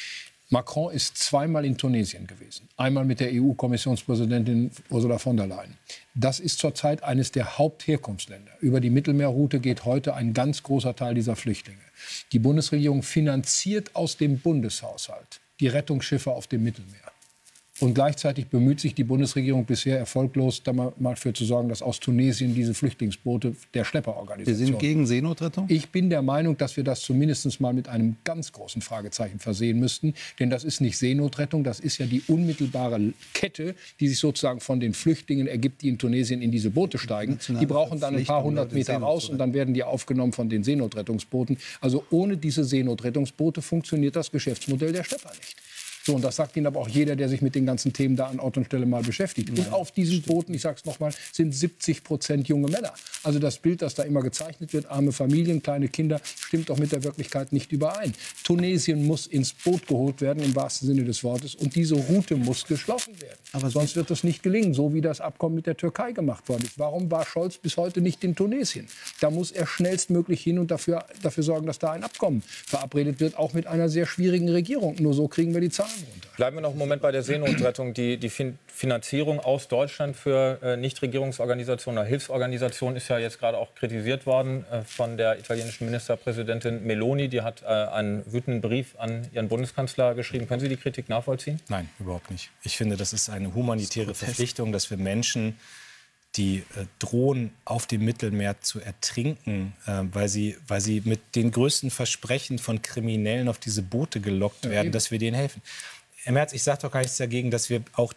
Macron ist zweimal in Tunesien gewesen. Einmal mit der E U-Kommissionspräsidentin Ursula von der Leyen. Das ist zurzeit eines der Hauptherkunftsländer. Über die Mittelmeerroute geht heute ein ganz großer Teil dieser Flüchtlinge. Die Bundesregierung finanziert aus dem Bundeshaushalt die Rettungsschiffe auf dem Mittelmeer. Und gleichzeitig bemüht sich die Bundesregierung bisher erfolglos, da mal, mal für zu sorgen, dass aus Tunesien diese Flüchtlingsboote der Schlepperorganisation... Wir sind gegen Seenotrettung? Ich bin der Meinung, dass wir das zumindest mal mit einem ganz großen Fragezeichen versehen müssten. Denn das ist nicht Seenotrettung, das ist ja die unmittelbare Kette, die sich sozusagen von den Flüchtlingen ergibt, die in Tunesien in diese Boote steigen. Die brauchen dann ein paar hundert Meter raus und dann werden die aufgenommen von den Seenotrettungsbooten. Also ohne diese Seenotrettungsboote funktioniert das Geschäftsmodell der Schlepper nicht. So, und das sagt Ihnen aber auch jeder, der sich mit den ganzen Themen da an Ort und Stelle mal beschäftigt. Und auf diesen Booten, ich sage es nochmal, sind siebzig Prozent junge Männer. Also das Bild, das da immer gezeichnet wird, arme Familien, kleine Kinder, stimmt doch mit der Wirklichkeit nicht überein. Tunesien muss ins Boot geholt werden, im wahrsten Sinne des Wortes. Und diese Route muss geschlossen werden. Aber sonst wird es nicht gelingen, so wie das Abkommen mit der Türkei gemacht worden ist. Warum war Scholz bis heute nicht in Tunesien? Da muss er schnellstmöglich hin und dafür, dafür sorgen, dass da ein Abkommen verabredet wird, auch mit einer sehr schwierigen Regierung. Nur so kriegen wir die Zahlen runter. Bleiben wir noch einen Moment bei der Seenotrettung. Die, die fin Finanzierung aus Deutschland für äh, Nichtregierungsorganisationen oder Hilfsorganisationen ist ja jetzt gerade auch kritisiert worden äh, von der italienischen Ministerpräsidentin Meloni. Die hat äh, einen wütenden Brief an ihren Bundeskanzler geschrieben. Können Sie die Kritik nachvollziehen? Nein, überhaupt nicht. Ich finde, das ist eine humanitäre das ist Verpflichtung, dass wir Menschen, die äh, drohen, auf dem Mittelmeer zu ertrinken, äh, weil, sie, weil sie mit den größten Versprechen von Kriminellen auf diese Boote gelockt werden, ja, dass wir denen helfen. Herr Merz, ich sage doch gar nichts dagegen, dass wir auch die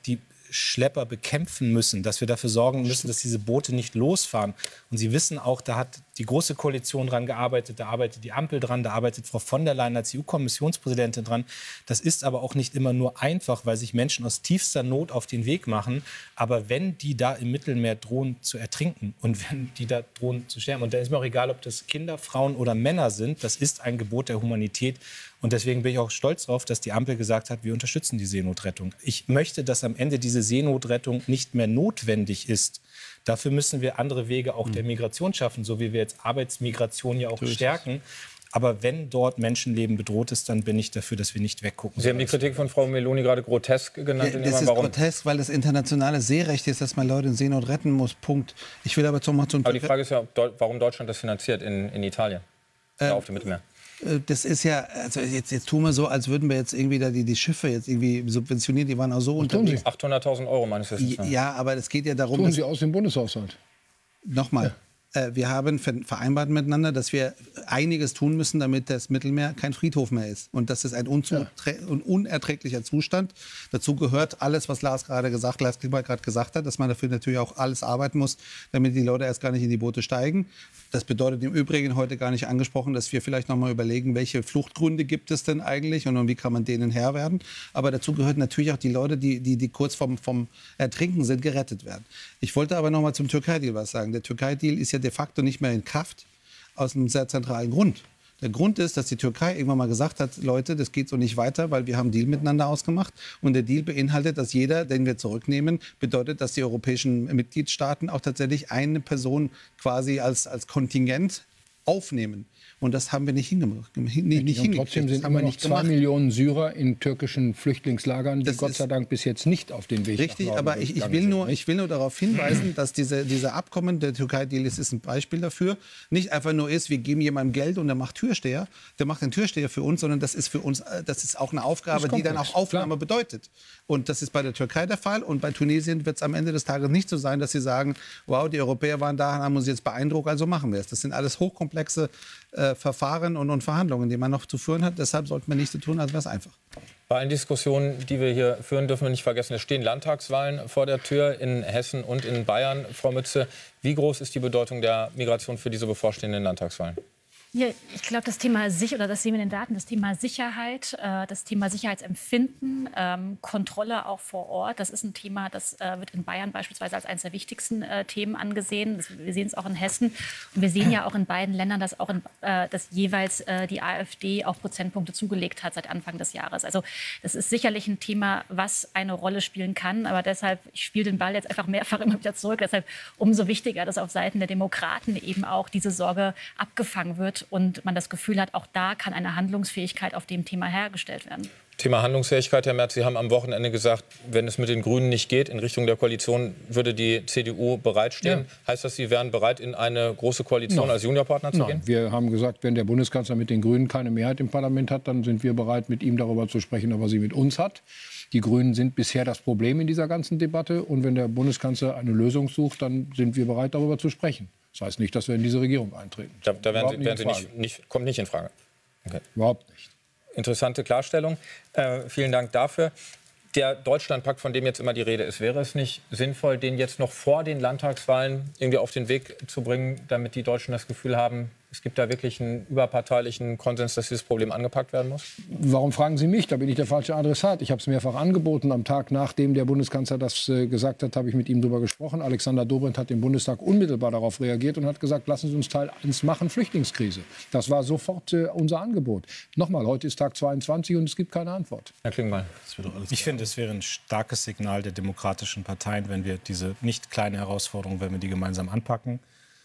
Schlepper bekämpfen müssen, dass wir dafür sorgen müssen, dass diese Boote nicht losfahren. Und Sie wissen auch, da hat die Große Koalition dran gearbeitet, da arbeitet die Ampel dran, da arbeitet Frau von der Leyen als E U-Kommissionspräsidentin dran. Das ist aber auch nicht immer nur einfach, weil sich Menschen aus tiefster Not auf den Weg machen. Aber wenn die da im Mittelmeer drohen zu ertrinken und wenn die da drohen zu sterben, und dann ist mir auch egal, ob das Kinder, Frauen oder Männer sind, das ist ein Gebot der Humanität. Und deswegen bin ich auch stolz darauf, dass die Ampel gesagt hat, wir unterstützen die Seenotrettung. Ich möchte, dass am Ende diese Seenotrettung nicht mehr notwendig ist. Dafür müssen wir andere Wege auch der Migration schaffen, so wie wir jetzt Arbeitsmigration ja auch stärken. Aber wenn dort Menschenleben bedroht ist, dann bin ich dafür, dass wir nicht weggucken. Sie haben die Kritik von Frau Meloni gerade grotesk genannt. Ja, das ist Warum? grotesk, weil das internationale Seerecht ist, dass man Leute in Seenot retten muss. Punkt. Ich will aber zum mal zum Aber die Frage ist ja, warum Deutschland das finanziert in, in Italien, äh, auf dem Mittelmeer. Das ist ja, also jetzt, jetzt tun wir so, als würden wir jetzt irgendwie da die, die Schiffe jetzt irgendwie subventionieren. Die waren auch so unterwegs. achthunderttausend Euro meines Wissens. Ja, aber es geht ja darum, tun Sie aus dem Bundeshaushalt. Nochmal. Ja. Wir haben vereinbart miteinander, dass wir einiges tun müssen, damit das Mittelmeer kein Friedhof mehr ist. Und das ist ein unerträglicher Zustand. Dazu gehört alles, was Lars gerade gesagt, Lars Klingbeil gerade gesagt hat, dass man dafür natürlich auch alles arbeiten muss, damit die Leute erst gar nicht in die Boote steigen. Das bedeutet im Übrigen heute gar nicht angesprochen, dass wir vielleicht noch mal überlegen, welche Fluchtgründe gibt es denn eigentlich und wie kann man denen Herr werden. Aber dazu gehört natürlich auch die Leute, die, die, die kurz vorm, vom Ertrinken sind, gerettet werden. Ich wollte aber noch mal zum Türkei-Deal was sagen. Der Türkei-Deal ist ja de facto nicht mehr in Kraft, aus einem sehr zentralen Grund. Der Grund ist, dass die Türkei irgendwann mal gesagt hat, Leute, das geht so nicht weiter, weil wir haben einen Deal miteinander ausgemacht. Und der Deal beinhaltet, dass jeder, den wir zurücknehmen, bedeutet, dass die europäischen Mitgliedstaaten auch tatsächlich eine Person quasi als, als Kontingent aufnehmen. Und das haben wir nicht hingemacht. Nicht, nicht und trotzdem sind immer noch zwei Millionen Syrer in türkischen Flüchtlingslagern, die das Gott sei Dank bis jetzt nicht auf den Weg richtig, aber ich, ich, will nur, ich will nur darauf hinweisen, dass diese, diese Abkommen, der Türkei-Deal ist, ist ein Beispiel dafür, nicht einfach nur ist, wir geben jemandem Geld und der macht Türsteher, der macht den Türsteher für uns, sondern das ist für uns, das ist auch eine Aufgabe, die dann auch Aufnahme klar. bedeutet. Und das ist bei der Türkei der Fall. Und bei Tunesien wird es am Ende des Tages nicht so sein, dass sie sagen, wow, die Europäer waren da, haben uns jetzt beeindruckt, also machen wir es. Das sind alles hochkomplexe äh, Verfahren und, und Verhandlungen, die man noch zu führen hat. Deshalb sollten wir nichts so tun, als wäre es einfach. Bei allen Diskussionen, die wir hier führen, dürfen wir nicht vergessen, es stehen Landtagswahlen vor der Tür in Hessen und in Bayern. Frau Mütze, wie groß ist die Bedeutung der Migration für diese bevorstehenden Landtagswahlen? Ja, ich glaube, das Thema Sicherheit, oder das sehen wir in den Daten, das Thema Sicherheit, äh, das Thema Sicherheitsempfinden, ähm, Kontrolle auch vor Ort, das ist ein Thema, das äh, wird in Bayern beispielsweise als eines der wichtigsten äh, Themen angesehen. Das, wir sehen es auch in Hessen. Und wir sehen ja auch in beiden Ländern, dass auch in, äh, dass jeweils äh, die AfD auch Prozentpunkte zugelegt hat seit Anfang des Jahres. Also das ist sicherlich ein Thema, was eine Rolle spielen kann. Aber deshalb, ich spiele den Ball jetzt einfach mehrfach immer wieder zurück. Deshalb umso wichtiger, dass auf Seiten der Demokraten eben auch diese Sorge abgefangen wird. Und man das Gefühl hat, auch da kann eine Handlungsfähigkeit auf dem Thema hergestellt werden. Thema Handlungsfähigkeit, Herr Merz, Sie haben am Wochenende gesagt, wenn es mit den Grünen nicht geht, in Richtung der Koalition würde die C D U bereitstehen. Ja. Heißt das, Sie wären bereit, in eine große Koalition Nein. als Juniorpartner zu Nein. gehen? Wir haben gesagt, wenn der Bundeskanzler mit den Grünen keine Mehrheit im Parlament hat, dann sind wir bereit, mit ihm darüber zu sprechen, ob er sie mit uns hat. Die Grünen sind bisher das Problem in dieser ganzen Debatte. Und wenn der Bundeskanzler eine Lösung sucht, dann sind wir bereit, darüber zu sprechen. Das heißt nicht, dass wir in diese Regierung eintreten. Da, da werden Sie, werden Sie nicht, nicht, kommt nicht in Frage. Okay. Überhaupt nicht. Interessante Klarstellung. Äh, vielen Dank dafür. Der Deutschlandpakt, von dem jetzt immer die Rede ist, wäre es nicht sinnvoll, den jetzt noch vor den Landtagswahlen irgendwie auf den Weg zu bringen, damit die Deutschen das Gefühl haben, es gibt da wirklich einen überparteilichen Konsens, dass dieses Problem angepackt werden muss? Warum fragen Sie mich? Da bin ich der falsche Adressat. Ich habe es mehrfach angeboten. Am Tag, nachdem der Bundeskanzler das äh, gesagt hat, habe ich mit ihm darüber gesprochen. Alexander Dobrindt hat im Bundestag unmittelbar darauf reagiert und hat gesagt, lassen Sie uns Teil eins machen, Flüchtlingskrise. Das war sofort äh, unser Angebot. Nochmal, heute ist Tag zweiundzwanzig und es gibt keine Antwort. Herr Klingbeil. Ich finde, es wäre ein starkes Signal der demokratischen Parteien, wenn wir diese nicht kleine Herausforderung, wenn wir die gemeinsam anpacken.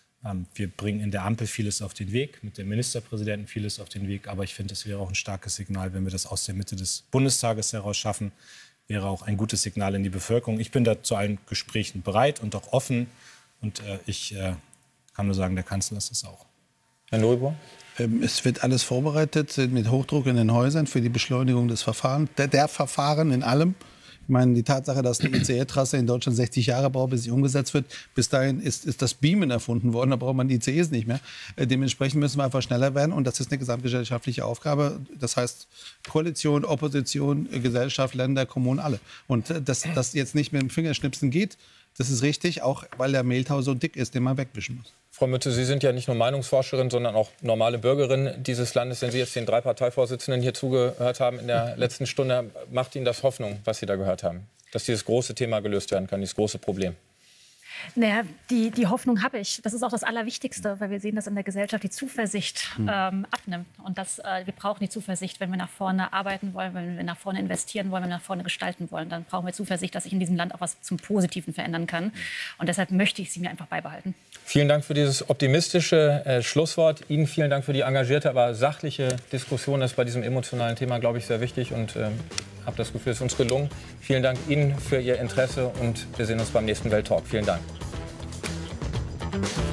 Wir bringen in der Ampel vieles auf den Weg, mit dem Ministerpräsidenten vieles auf den Weg. Aber ich finde, es wäre auch ein starkes Signal, wenn wir das aus der Mitte des Bundestages heraus schaffen. Wäre auch ein gutes Signal in die Bevölkerung. Ich bin da zu allen Gesprächen bereit und auch offen. Und äh, ich äh, kann nur sagen, der Kanzler ist es auch. Herr Norbert? Es wird alles vorbereitet mit Hochdruck in den Häusern für die Beschleunigung des Verfahrens, der, der Verfahren in allem. Ich meine, die Tatsache, dass eine I C E-Trasse in Deutschland sechzig Jahre braucht, bis sie umgesetzt wird, bis dahin ist, ist das Beamen erfunden worden, da braucht man die I C Es nicht mehr. Äh, dementsprechend müssen wir einfach schneller werden und das ist eine gesamtgesellschaftliche Aufgabe. Das heißt Koalition, Opposition, Gesellschaft, Länder, Kommunen, alle. Und äh, dass das jetzt nicht mit dem Fingerschnipsen geht, das ist richtig, auch weil der Mehltau so dick ist, den man wegwischen muss. Frau Mütze, Sie sind ja nicht nur Meinungsforscherin, sondern auch normale Bürgerin dieses Landes. Wenn Sie jetzt den drei Parteivorsitzenden hier zugehört haben in der letzten Stunde, macht Ihnen das Hoffnung, was Sie da gehört haben? Dass dieses große Thema gelöst werden kann, dieses große Problem? Naja, die, die Hoffnung habe ich. Das ist auch das Allerwichtigste, weil wir sehen, dass in der Gesellschaft die Zuversicht ähm, abnimmt. Und das, äh, wir brauchen die Zuversicht, wenn wir nach vorne arbeiten wollen, wenn wir nach vorne investieren wollen, wenn wir nach vorne gestalten wollen. Dann brauchen wir Zuversicht, dass sich in diesem Land auch was zum Positiven verändern kann. Und deshalb möchte ich sie mir einfach beibehalten. Vielen Dank für dieses optimistische äh, Schlusswort. Ihnen vielen Dank für die engagierte, aber sachliche Diskussion. Das ist bei diesem emotionalen Thema, glaube ich, sehr wichtig. Und ähm, habe das Gefühl, es ist uns gelungen. Vielen Dank Ihnen für Ihr Interesse und wir sehen uns beim nächsten Welttalk. Vielen Dank.